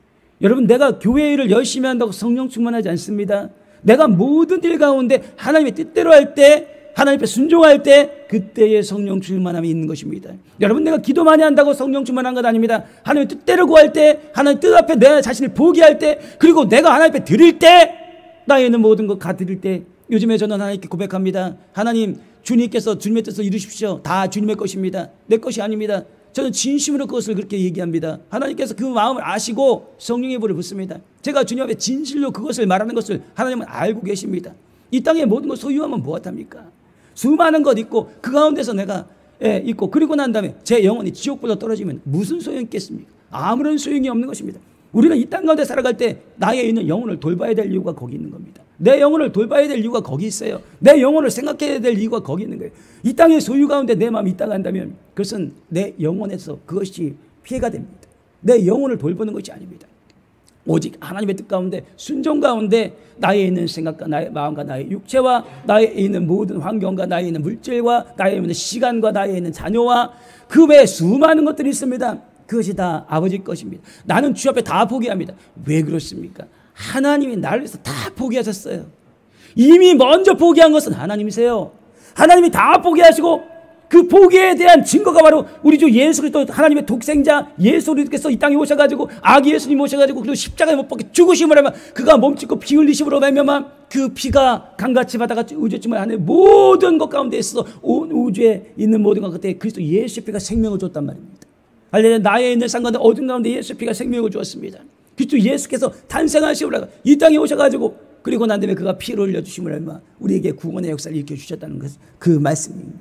Speaker 2: 여러분 내가 교회 일을 열심히 한다고 성령 충만하지 않습니다. 내가 모든 일 가운데 하나님의 뜻대로 할 때 하나님 앞에 순종할 때 그때의 성령 충만함이 있는 것입니다. 여러분 내가 기도 많이 한다고 성령 충만한 것 아닙니다. 하나님의 뜻대로 구할 때 하나님 뜻 앞에 내 자신을 포기할 때 그리고 내가 하나님 앞에 드릴 때 나에 있는 모든 것 다 드릴 때 요즘에 저는 하나님께 고백합니다. 하나님 주님께서 주님의 뜻을 이루십시오. 다 주님의 것입니다. 내 것이 아닙니다. 저는 진심으로 그것을 그렇게 얘기합니다. 하나님께서 그 마음을 아시고 성령의 불을 붓습니다. 제가 주님 앞에 진실로 그것을 말하는 것을 하나님은 알고 계십니다. 이 땅의 모든 것 소유하면 무엇합니까? 수많은 것 있고 그 가운데서 내가 예, 있고 그리고 난 다음에 제 영혼이 지옥보다 떨어지면 무슨 소용이 있겠습니까? 아무런 소용이 없는 것입니다. 우리는 이 땅 가운데 살아갈 때 나의 있는 영혼을 돌봐야 될 이유가 거기 있는 겁니다. 내 영혼을 돌봐야 될 이유가 거기 있어요. 내 영혼을 생각해야 될 이유가 거기 있는 거예요. 이 땅의 소유 가운데 내 마음이 있다가 한다면 그것은 내 영혼에서 그것이 피해가 됩니다. 내 영혼을 돌보는 것이 아닙니다. 오직 하나님의 뜻 가운데 순종 가운데 나의 있는 생각과 나의 마음과 나의 육체와 나의 있는 모든 환경과 나의 있는 물질과 나의 있는 시간과 나의 있는 자녀와 그 외에 수많은 것들이 있습니다. 그것이 다 아버지 것입니다. 나는 주 앞에 다 포기합니다. 왜 그렇습니까? 하나님이 나를 위해서 다 포기하셨어요. 이미 먼저 포기한 것은 하나님이세요. 하나님이 다 포기하시고 그 포기에 대한 증거가 바로 우리 주 예수 그리스도 하나님의 독생자 예수 그리스도께서 이 땅에 오셔가지고 아기 예수님 오셔가지고 그리고 십자가에 못 박혀 죽으심을 하면 그가 몸짓고 피 흘리심으로 말미암아 그 피가 강같이 바다같이 우주쯤을 하는 모든 것 가운데 있어 온 우주에 있는 모든 것 그때 그리스도 예수의 피가 생명을 줬단 말입니다. 할렐루야. 나의 있는 산 가운데 어둠 가운데 예수의 피가 생명을 주었습니다. 그리스도 예수께서 탄생하시고 이 땅에 오셔가지고 그리고 난 다음에 그가 피를 흘려주심을 얼마 우리에게 구원의 역사를 일으켜주셨다는 것, 그 말씀입니다.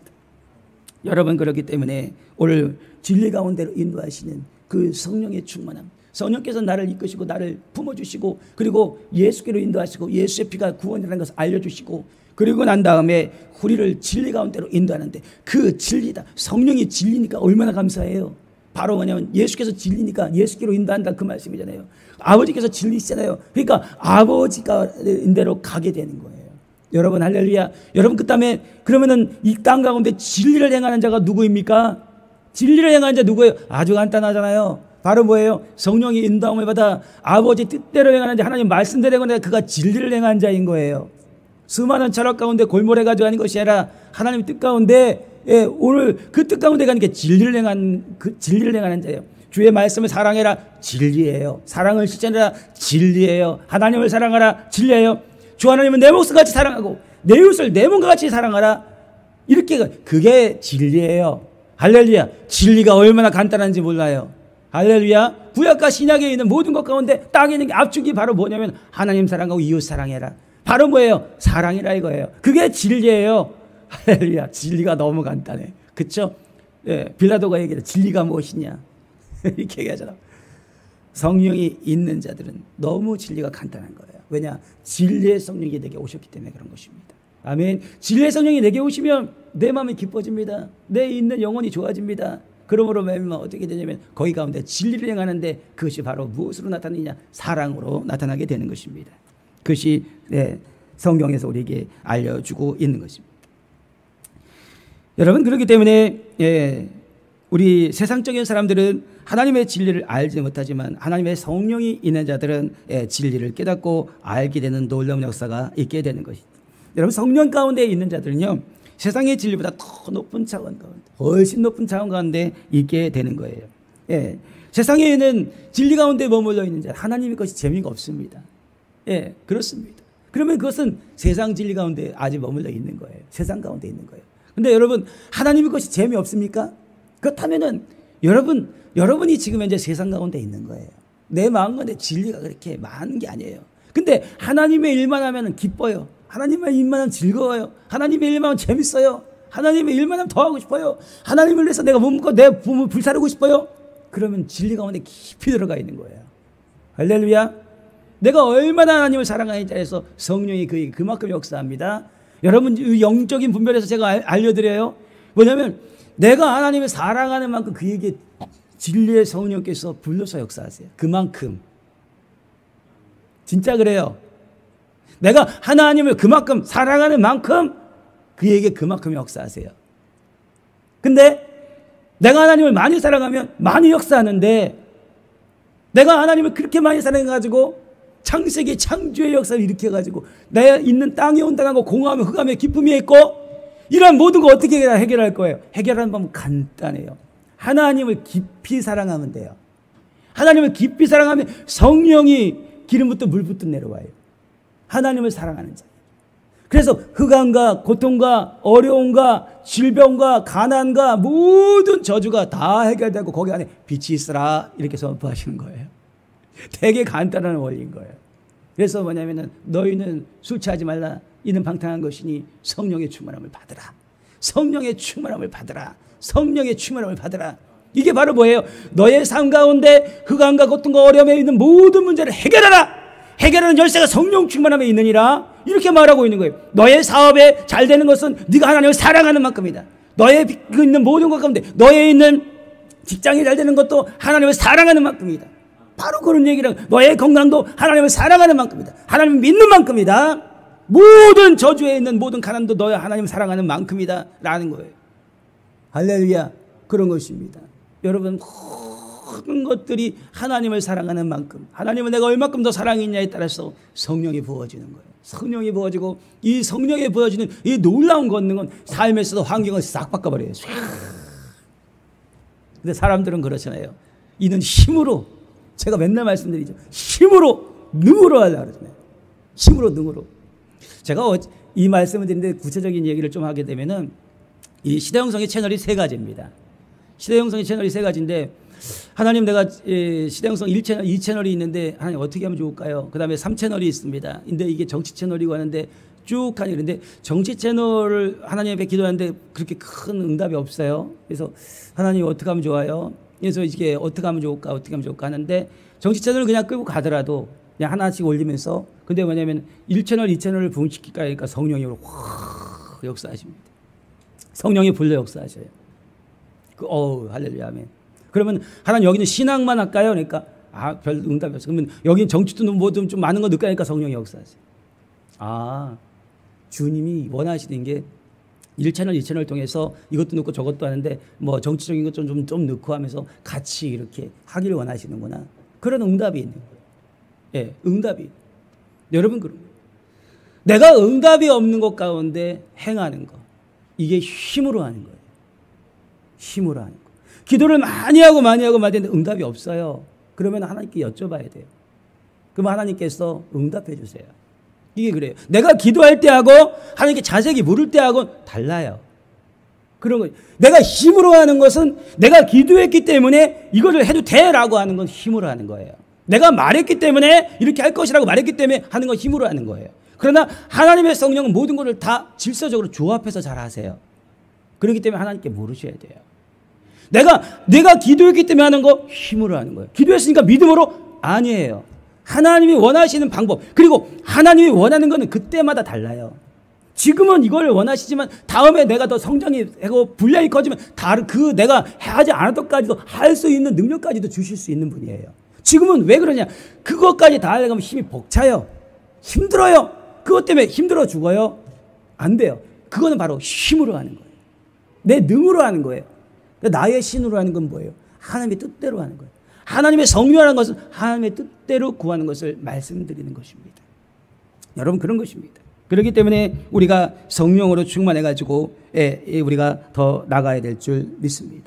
Speaker 2: 여러분 그렇기 때문에 오늘 진리 가운데로 인도하시는 그 성령의 충만함, 성령께서 나를 이끄시고 나를 품어주시고 그리고 예수께로 인도하시고 예수의 피가 구원이라는 것을 알려주시고 그리고 난 다음에 우리를 진리 가운데로 인도하는데 그 진리다. 성령이 진리니까 얼마나 감사해요. 바로 뭐냐면 예수께서 진리니까 예수께로 인도한다 그 말씀이잖아요. 아버지께서 진리시잖아요. 그러니까 아버지가 인대로 가게 되는 거예요. 여러분 할렐루야. 여러분 그 다음에 그러면은 이 땅 가운데 진리를 행하는 자가 누구입니까? 진리를 행하는 자 누구예요? 아주 간단하잖아요. 바로 뭐예요? 성령이 인도함을 받아 아버지 뜻대로 행하는 자, 하나님 말씀대로 행하는 자, 그가 진리를 행하는 자인 거예요. 수많은 철학 가운데 골몰해가지고 하는 것이 아니라 하나님의 뜻 가운데, 예, 오늘 그 뜻 가운데 가는 게 진리를 행하는, 그 진리를 행하는 자예요. 주의 말씀을 사랑해라, 진리예요. 사랑을 실천해라, 진리예요. 하나님을 사랑하라, 진리예요. 주 하나님은 내 목숨같이 사랑하고 내 이웃을 내 몸과 같이 사랑하라. 이렇게 그게 진리예요. 할렐루야. 진리가 얼마나 간단한지 몰라요. 할렐루야. 구약과 신약에 있는 모든 것 가운데 땅에 있는 게 압축이 바로 뭐냐면 하나님 사랑하고 이웃 사랑해라. 바로 뭐예요? 사랑이라 이거예요. 그게 진리예요. 할렐루야. 진리가 너무 간단해. 그쵸? 예, 빌라도가 얘기해. 진리가 무엇이냐? 이렇게 얘기하잖아. 성령이 있는 자들은 너무 진리가 간단한 거예요. 왜냐? 진리의 성령이 내게 오셨기 때문에 그런 것입니다. 아멘. 진리의 성령이 내게 오시면 내 마음이 기뻐집니다. 내 있는 영혼이 좋아집니다. 그러므로 말미암아 어떻게 되냐면 거기 가운데 진리를 행하는데 그것이 바로 무엇으로 나타나느냐? 사랑으로 나타나게 되는 것입니다. 그것이 네, 성경에서 우리에게 알려주고 있는 것입니다. 여러분 그렇기 때문에 예, 우리 세상적인 사람들은 하나님의 진리를 알지 못하지만 하나님의 성령이 있는 자들은 예, 진리를 깨닫고 알게 되는 놀라운 역사가 있게 되는 것입니다. 여러분 성령 가운데 있는 자들은요 세상의 진리보다 더 높은 차원 가운데 훨씬 높은 차원 가운데 있게 되는 거예요. 예, 세상에 있는 진리 가운데 머물러 있는 자 하나님의 것이 재미가 없습니다. 예, 그렇습니다. 그러면 그것은 세상 진리 가운데 아직 머물러 있는 거예요. 세상 가운데 있는 거예요. 근데 여러분 하나님의 것이 재미없습니까? 그렇다면은 여러분 여러분이 지금 현재 세상 가운데 있는 거예요. 내 마음 가운데 진리가 그렇게 많은 게 아니에요. 근데 하나님의 일만 하면 기뻐요. 하나님의 일만 하면 즐거워요. 하나님의 일만 하면 재밌어요. 하나님의 일만 하면 더 하고 싶어요. 하나님을 위해서 내가 몸과 내 부모를 불사르고 싶어요. 그러면 진리 가운데 깊이 들어가 있는 거예요. 할렐루야. 내가 얼마나 하나님을 사랑하는지 해서 성령이 그에게 그만큼 역사합니다. 여러분 영적인 분별에서 제가 알려드려요. 뭐냐면 내가 하나님을 사랑하는 만큼 그에게 진리의 성령께서 불러서 역사하세요. 그만큼. 진짜 그래요. 내가 하나님을 그만큼 사랑하는 만큼 그에게 그만큼 역사하세요. 근데 내가 하나님을 많이 사랑하면 많이 역사하는데 내가 하나님을 그렇게 많이 사랑해가지고 창세기 창조의 역사를 일으켜가지고 내 있는 땅에 온당하고 공허하며 흑암에 기쁨이 있고 이런 모든 거 어떻게 해결할 거예요? 해결하는 방법은 간단해요. 하나님을 깊이 사랑하면 돼요. 하나님을 깊이 사랑하면 성령이 기름부터 물부터 내려와요. 하나님을 사랑하는 자. 그래서 흑암과 고통과 어려움과 질병과 가난과 모든 저주가 다 해결되고 거기 안에 빛이 있으라 이렇게 선포하시는 거예요. 되게 간단한 원리인 거예요. 그래서 뭐냐면은 너희는 술 취하지 말라. 이는 방탕한 것이니 성령의 충만함을 받으라. 성령의 충만함을 받으라. 성령의 충만함을 받으라. 이게 바로 뭐예요? 너의 삶 가운데 흑암과 고통과 어려움에 있는 모든 문제를 해결하라. 해결하는 열쇠가 성령 충만함에 있느니라. 이렇게 말하고 있는 거예요. 너의 사업에 잘 되는 것은 네가 하나님을 사랑하는 만큼이다. 너의 있는 모든 것 가운데 너의 있는 직장이 잘 되는 것도 하나님을 사랑하는 만큼이다. 바로 그런 얘기를 너의 건강도 하나님을 사랑하는 만큼이다. 하나님을 믿는 만큼이다. 모든 저주에 있는 모든 가난도 너의 하나님을 사랑하는 만큼이다 라는 거예요. 할렐루야. 그런 것입니다. 여러분 모든 것들이 하나님을 사랑하는 만큼 하나님을 내가 얼마큼 더 사랑했냐에 따라서 성령이 부어지는 거예요. 성령이 부어지고 이 성령이 부어지는 이 놀라운 권능은 삶에서도 환경을 싹 바꿔버려요. 근데 사람들은 그렇잖아요. 이는 힘으로 제가 맨날 말씀드리죠. 힘으로 능으로 하려고 그러잖아요. 힘으로 능으로. 제가 이 말씀을 드리는데 구체적인 얘기를 좀 하게 되면은 이 시대형성의 채널이 세 가지입니다. 시대형성의 채널이 세 가지인데 하나님 내가 시대형성 일 채널, 이 채널이 있는데 하나님 어떻게 하면 좋을까요? 그 다음에 삼 채널이 있습니다. 근데 이게 정치 채널이고 하는데 쭉 하니 그런데 정치 채널을 하나님 앞에 기도하는데 그렇게 큰 응답이 없어요. 그래서 하나님 어떻게 하면 좋아요? 그래서 이게 어떻게 하면 좋을까 어떻게 하면 좋을까 하는데 정치 채널을 그냥 끌고 가더라도 그냥 하나씩 올리면서 근데 뭐냐면 일 채널, 이 채널을 부흥시킬까 하니까 성령이 확 역사하십니다. 성령이 불러 역사하셔요. 그, 어우, 할렐루야, 아멘. 그러면 하나님 여기는 신앙만 할까요? 그러니까 아, 별 응답이 없어. 그러면 여기는 정치도 뭐든 좀 많은 거 넣을까 하니까 성령이 역사하세요. 아, 주님이 원하시는 게 일 채널, 이 채널 통해서 이것도 넣고 저것도 하는데 뭐 정치적인 것 좀 좀 좀 넣고 하면서 같이 이렇게 하기를 원하시는구나. 그런 응답이 있는 거예요. 예, 응답이. 여러분 그런 거예요. 내가 응답이 없는 것 가운데 행하는 거. 이게 힘으로 하는 거예요. 힘으로 하는 거. 기도를 많이 하고 많이 하고 많이 하는데 응답이 없어요. 그러면 하나님께 여쭤봐야 돼요. 그럼 하나님께서 응답해 주세요. 이게 그래요. 내가 기도할 때하고 하나님께 자세히 물을 때하고 달라요. 그런 거예요. 내가 힘으로 하는 것은 내가 기도했기 때문에 이거를 해도 돼라고 하는 건 힘으로 하는 거예요. 내가 말했기 때문에 이렇게 할 것이라고 말했기 때문에 하는 건 힘으로 하는 거예요. 그러나 하나님의 성령은 모든 것을 다 질서적으로 조합해서 잘 하세요. 그렇기 때문에 하나님께 물으셔야 돼요. 내가 내가 기도했기 때문에 하는 거 힘으로 하는 거예요. 기도했으니까 믿음으로 아니에요. 하나님이 원하시는 방법 그리고 하나님이 원하는 거는 그때마다 달라요. 지금은 이걸 원하시지만 다음에 내가 더 성장이 되고 분량이 커지면 다른 그 내가 하지 않았던 것까지도 할 수 있는 능력까지도 주실 수 있는 분이에요. 지금은 왜 그러냐? 그것까지 다 하려면 힘이 벅차요. 힘들어요. 그것 때문에 힘들어 죽어요. 안 돼요. 그거는 바로 힘으로 하는 거예요. 내 능으로 하는 거예요. 나의 신으로 하는 건 뭐예요? 하나님의 뜻대로 하는 거예요. 하나님의 성령이라는 것은 하나님의 뜻대로 구하는 것을 말씀드리는 것입니다. 여러분 그런 것입니다. 그렇기 때문에 우리가 성령으로 충만해가지고 예, 우리가 더 나가야 될 줄 믿습니다.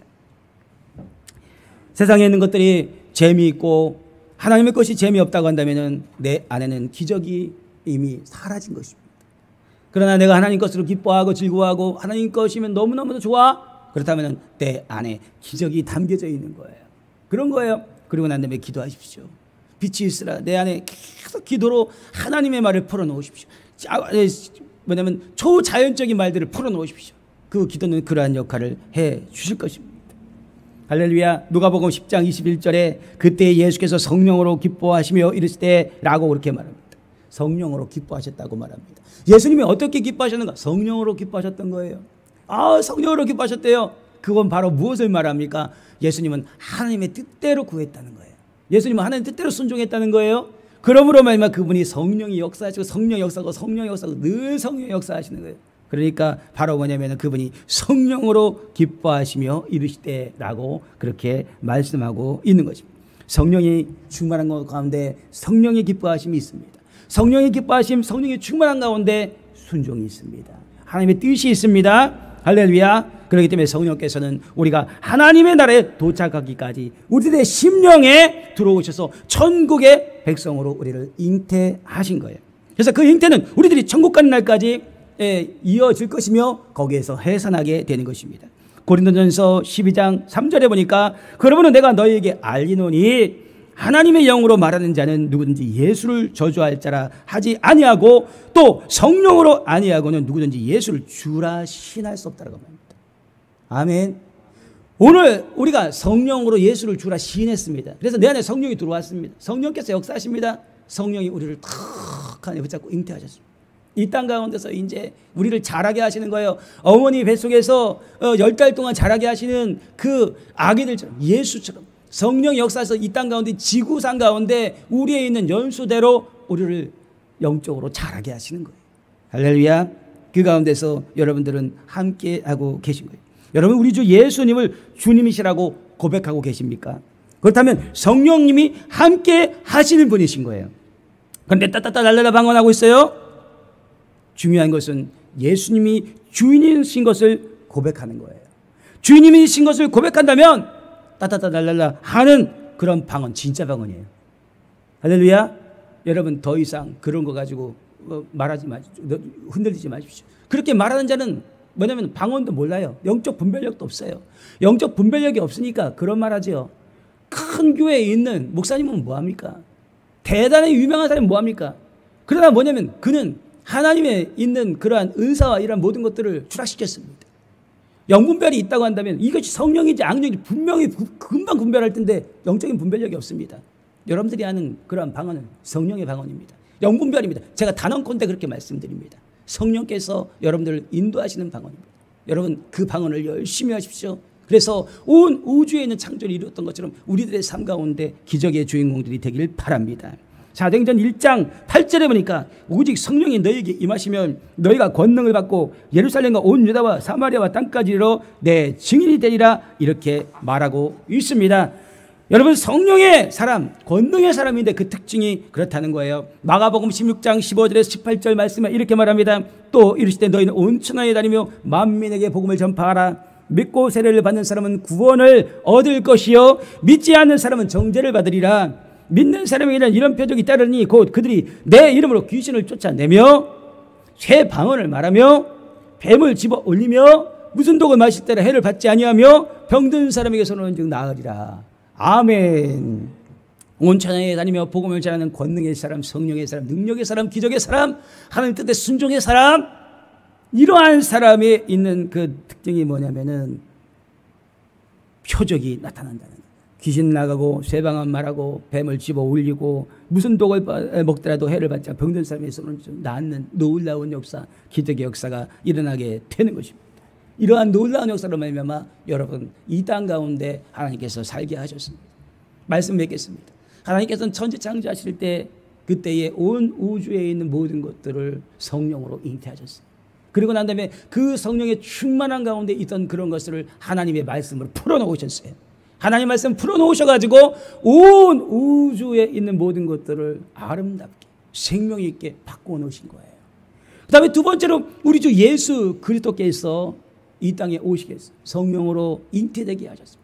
Speaker 2: 세상에 있는 것들이 재미있고 하나님의 것이 재미없다고 한다면 내 안에는 기적이 이미 사라진 것입니다. 그러나 내가 하나님 것으로 기뻐하고 즐거워하고 하나님 것이면 너무너무 좋아. 그렇다면 내 안에 기적이 담겨져 있는 거예요. 그런 거예요. 그리고 난 다음에 기도하십시오. 빛이 있으라. 내 안에 계속 기도로 하나님의 말을 풀어놓으십시오. 뭐냐면 초자연적인 말들을 풀어놓으십시오. 그 기도는 그러한 역할을 해 주실 것입니다. 할렐루야. 누가복음 십 장 이십일 절에 그때 예수께서 성령으로 기뻐하시며 이르실 때라고 그렇게 말합니다. 성령으로 기뻐하셨다고 말합니다. 예수님이 어떻게 기뻐하셨는가? 성령으로 기뻐하셨던 거예요. 아, 성령으로 기뻐하셨대요. 그건 바로 무엇을 말합니까? 예수님은 하나님의 뜻대로 구했다는 거예요. 예수님은 하나님의 뜻대로 순종했다는 거예요. 그러므로 말미암아 그분이 성령이 역사하시고 성령 역사하고 성령 역사하고 늘 성령 역사하시는 거예요. 그러니까 바로 뭐냐면 그분이 성령으로 기뻐하시며 이르시되라고 그렇게 말씀하고 있는 것입니다. 성령이 충만한 것 가운데 성령의 기뻐하심이 있습니다. 성령의 기뻐하심, 성령이 충만한 가운데 순종이 있습니다. 하나님의 뜻이 있습니다. 할렐루야. 그렇기 때문에 성령께서는 우리가 하나님의 나라에 도착하기까지 우리들의 심령에 들어오셔서 천국의 백성으로 우리를 잉태하신 거예요. 그래서 그 잉태는 우리들이 천국 가는 날까지 이어질 것이며 거기에서 해산하게 되는 것입니다. 고린도전서 십이 장 삼 절에 보니까 그러므로 내가 너희에게 알리노니 하나님의 영으로 말하는 자는 누구든지 예수를 저주할 자라 하지 아니하고 또 성령으로 아니하고는 누구든지 예수를 주라 신할 수 없다라고 말합니다. 아멘. 오늘 우리가 성령으로 예수를 주라 시인했습니다. 그래서 내 안에 성령이 들어왔습니다. 성령께서 역사하십니다. 성령이 우리를 탁 하니 붙잡고 잉태하셨습니다. 이 땅 가운데서 이제 우리를 자라게 하시는 거예요. 어머니 뱃속에서 열 달 동안 자라게 하시는 그 아기들처럼 예수처럼 성령이 역사해서 이 땅 가운데 지구상 가운데 우리에 있는 연수대로 우리를 영적으로 자라게 하시는 거예요. 할렐루야. 그 가운데서 여러분들은 함께하고 계신 거예요. 여러분 우리 주 예수님을 주님이시라고 고백하고 계십니까? 그렇다면 성령님이 함께 하시는 분이신 거예요. 그런데 따따따 랄랄라 방언하고 있어요. 중요한 것은 예수님이 주인이신 것을 고백하는 거예요. 주인이신 것을 고백한다면 따따따 랄랄라 하는 그런 방언 진짜 방언이에요. 할렐루야. 여러분 더 이상 그런 거 가지고 말하지 마십시오. 흔들리지 마십시오. 그렇게 말하는 자는 뭐냐면 방언도 몰라요. 영적 분별력도 없어요. 영적 분별력이 없으니까 그런 말 하죠. 큰 교회에 있는 목사님은 뭐합니까? 대단히 유명한 사람이 뭐합니까? 그러나 뭐냐면 그는 하나님에 있는 그러한 은사와 이런 모든 것들을 추락시켰습니다. 영분별이 있다고 한다면 이것이 성령인지 악령인지 분명히 금방 분별할 텐데 영적인 분별력이 없습니다. 여러분들이 아는 그러한 방언은 성령의 방언입니다. 영분별입니다. 제가 단언컨대 그렇게 말씀드립니다. 성령께서 여러분들을 인도하시는 방언입니다. 여러분 그 방언을 열심히 하십시오. 그래서 온 우주에 있는 창조를 이루었던 것처럼 우리들의 삶 가운데 기적의 주인공들이 되길 바랍니다. 사도행전 일 장 팔 절에 보니까 오직 성령이 너희에게 임하시면 너희가 권능을 받고 예루살렘과 온 유다와 사마리아와 땅까지 이르러 내 증인이 되리라 이렇게 말하고 있습니다. 여러분 성령의 사람, 권능의 사람인데 그 특징이 그렇다는 거예요. 마가복음 십육 장 십오 절에서 십팔 절 말씀에 이렇게 말합니다. 또 이르시되 너희는 온 천하에 다니며 만민에게 복음을 전파하라. 믿고 세례를 받는 사람은 구원을 얻을 것이요 믿지 않는 사람은 정죄를 받으리라. 믿는 사람에게는 이런 표적이 따르니 곧 그들이 내 이름으로 귀신을 쫓아내며 새 방언을 말하며 뱀을 집어 올리며 무슨 독을 마실 때라 해를 받지 아니하며 병든 사람에게 손을 얹어 나으리라. 아멘. 온 천하에 다니며 복음을 전하는 권능의 사람, 성령의 사람, 능력의 사람, 기적의 사람, 하나님 뜻에 순종의 사람, 이러한 사람에 있는 그 특징이 뭐냐면은 표적이 나타난다는 거예요. 귀신 나가고 쇠방언 말하고 뱀을 집어 올리고 무슨 독을 먹더라도 해를 받자 병든 사람의 손을 좀 낫는 놀라운 역사, 기적의 역사가 일어나게 되는 것입니다. 이러한 놀라운 역사로 말미암아 여러분 이 땅 가운데 하나님께서 살게 하셨습니다. 말씀 맺겠습니다. 하나님께서는 천지 창조하실 때 그때에 온 우주에 있는 모든 것들을 성령으로 잉태하셨습니다. 그리고 난 다음에 그 성령의 충만한 가운데 있던 그런 것을 하나님의 말씀으로 풀어놓으셨어요. 하나님 말씀 풀어놓으셔가지고 온 우주에 있는 모든 것들을 아름답게 생명 있게 바꿔 놓으신 거예요. 그 다음에 두 번째로 우리 주 예수 그리스도께서 이 땅에 오시겠어요. 성령으로 잉태되게 하셨습니다.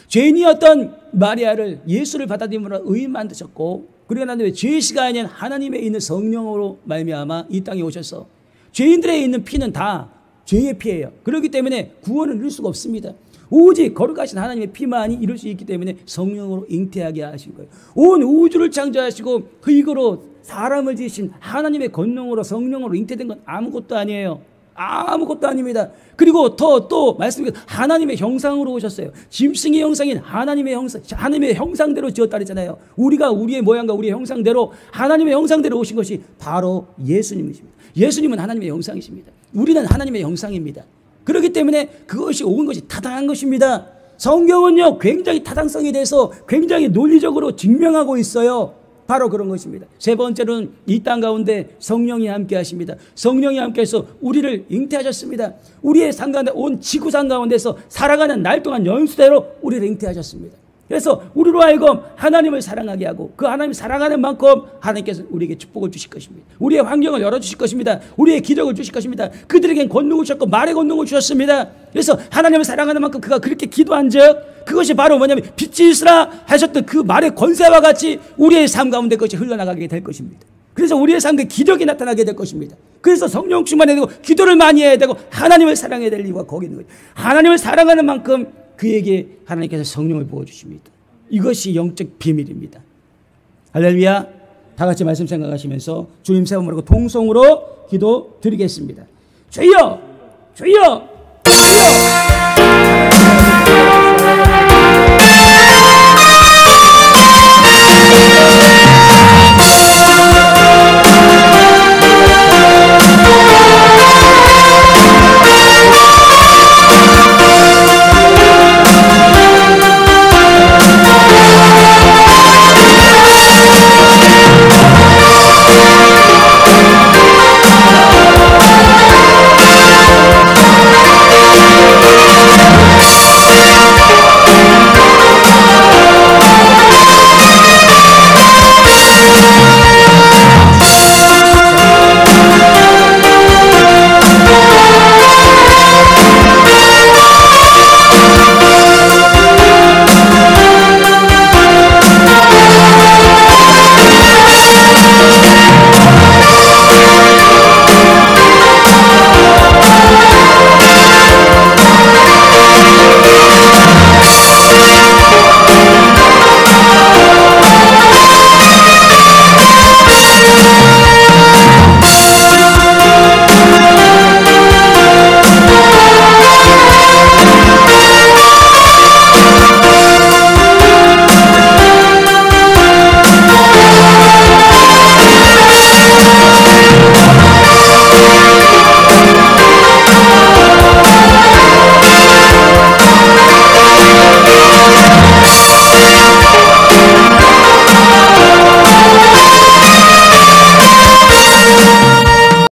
Speaker 2: 죄인이었던 마리아를 예수를 받아들임으로 의인 만드셨고 그리고 난 다음에 죄시가 아닌 하나님에 있는 성령으로 말미암아 이 땅에 오셔서 죄인들에 있는 피는 다 죄의 피예요. 그렇기 때문에 구원을 이룰 수가 없습니다. 오직 거룩하신 하나님의 피만이 이룰 수 있기 때문에 성령으로 잉태하게 하신 거예요. 온 우주를 창조하시고 그 이거로 사람을 지으신 하나님의 권능으로 성령으로 잉태된 건 아무것도 아니에요. 아무것도 아닙니다. 그리고 더 또 말씀드린 하나님의 형상으로 오셨어요. 짐승의 형상인 하나님의 형상, 하나님의 형상대로 지었다 그랬잖아요. 우리가 우리의 모양과 우리의 형상대로 하나님의 형상대로 오신 것이 바로 예수님이십니다. 예수님은 하나님의 형상이십니다. 우리는 하나님의 형상입니다. 그렇기 때문에 그것이 온 것이 타당한 것입니다. 성경은요 굉장히 타당성에 대해서 굉장히 논리적으로 증명하고 있어요. 바로 그런 것입니다. 세 번째로는 이 땅 가운데 성령이 함께 하십니다. 성령이 함께해서 우리를 잉태하셨습니다. 우리의 삶 가운데 온 지구상 가운데서 살아가는 날 동안 연수대로 우리를 잉태하셨습니다. 그래서 우리로 하여금 하나님을 사랑하게 하고 그 하나님을 사랑하는 만큼 하나님께서 우리에게 축복을 주실 것입니다. 우리의 환경을 열어주실 것입니다. 우리의 기적을 주실 것입니다. 그들에겐 권능을 주셨고 말의 권능을 주셨습니다. 그래서 하나님을 사랑하는 만큼 그가 그렇게 기도한 적 그것이 바로 뭐냐면 빛이 있으라 하셨던 그 말의 권세와 같이 우리의 삶 가운데 그것이 흘러나가게 될 것입니다. 그래서 우리의 삶에 기적이 나타나게 될 것입니다. 그래서 성령 충만해야 되고 기도를 많이 해야 되고 하나님을 사랑해야 될 이유가 거기 있는 거예요. 하나님을 사랑하는 만큼 그에게 하나님께서 성령을 부어주십니다. 이것이 영적 비밀입니다. 할렐루야. 다 같이 말씀 생각하시면서 주님 세움으로 통성으로 기도 드리겠습니다. 주여, 주여, 주여.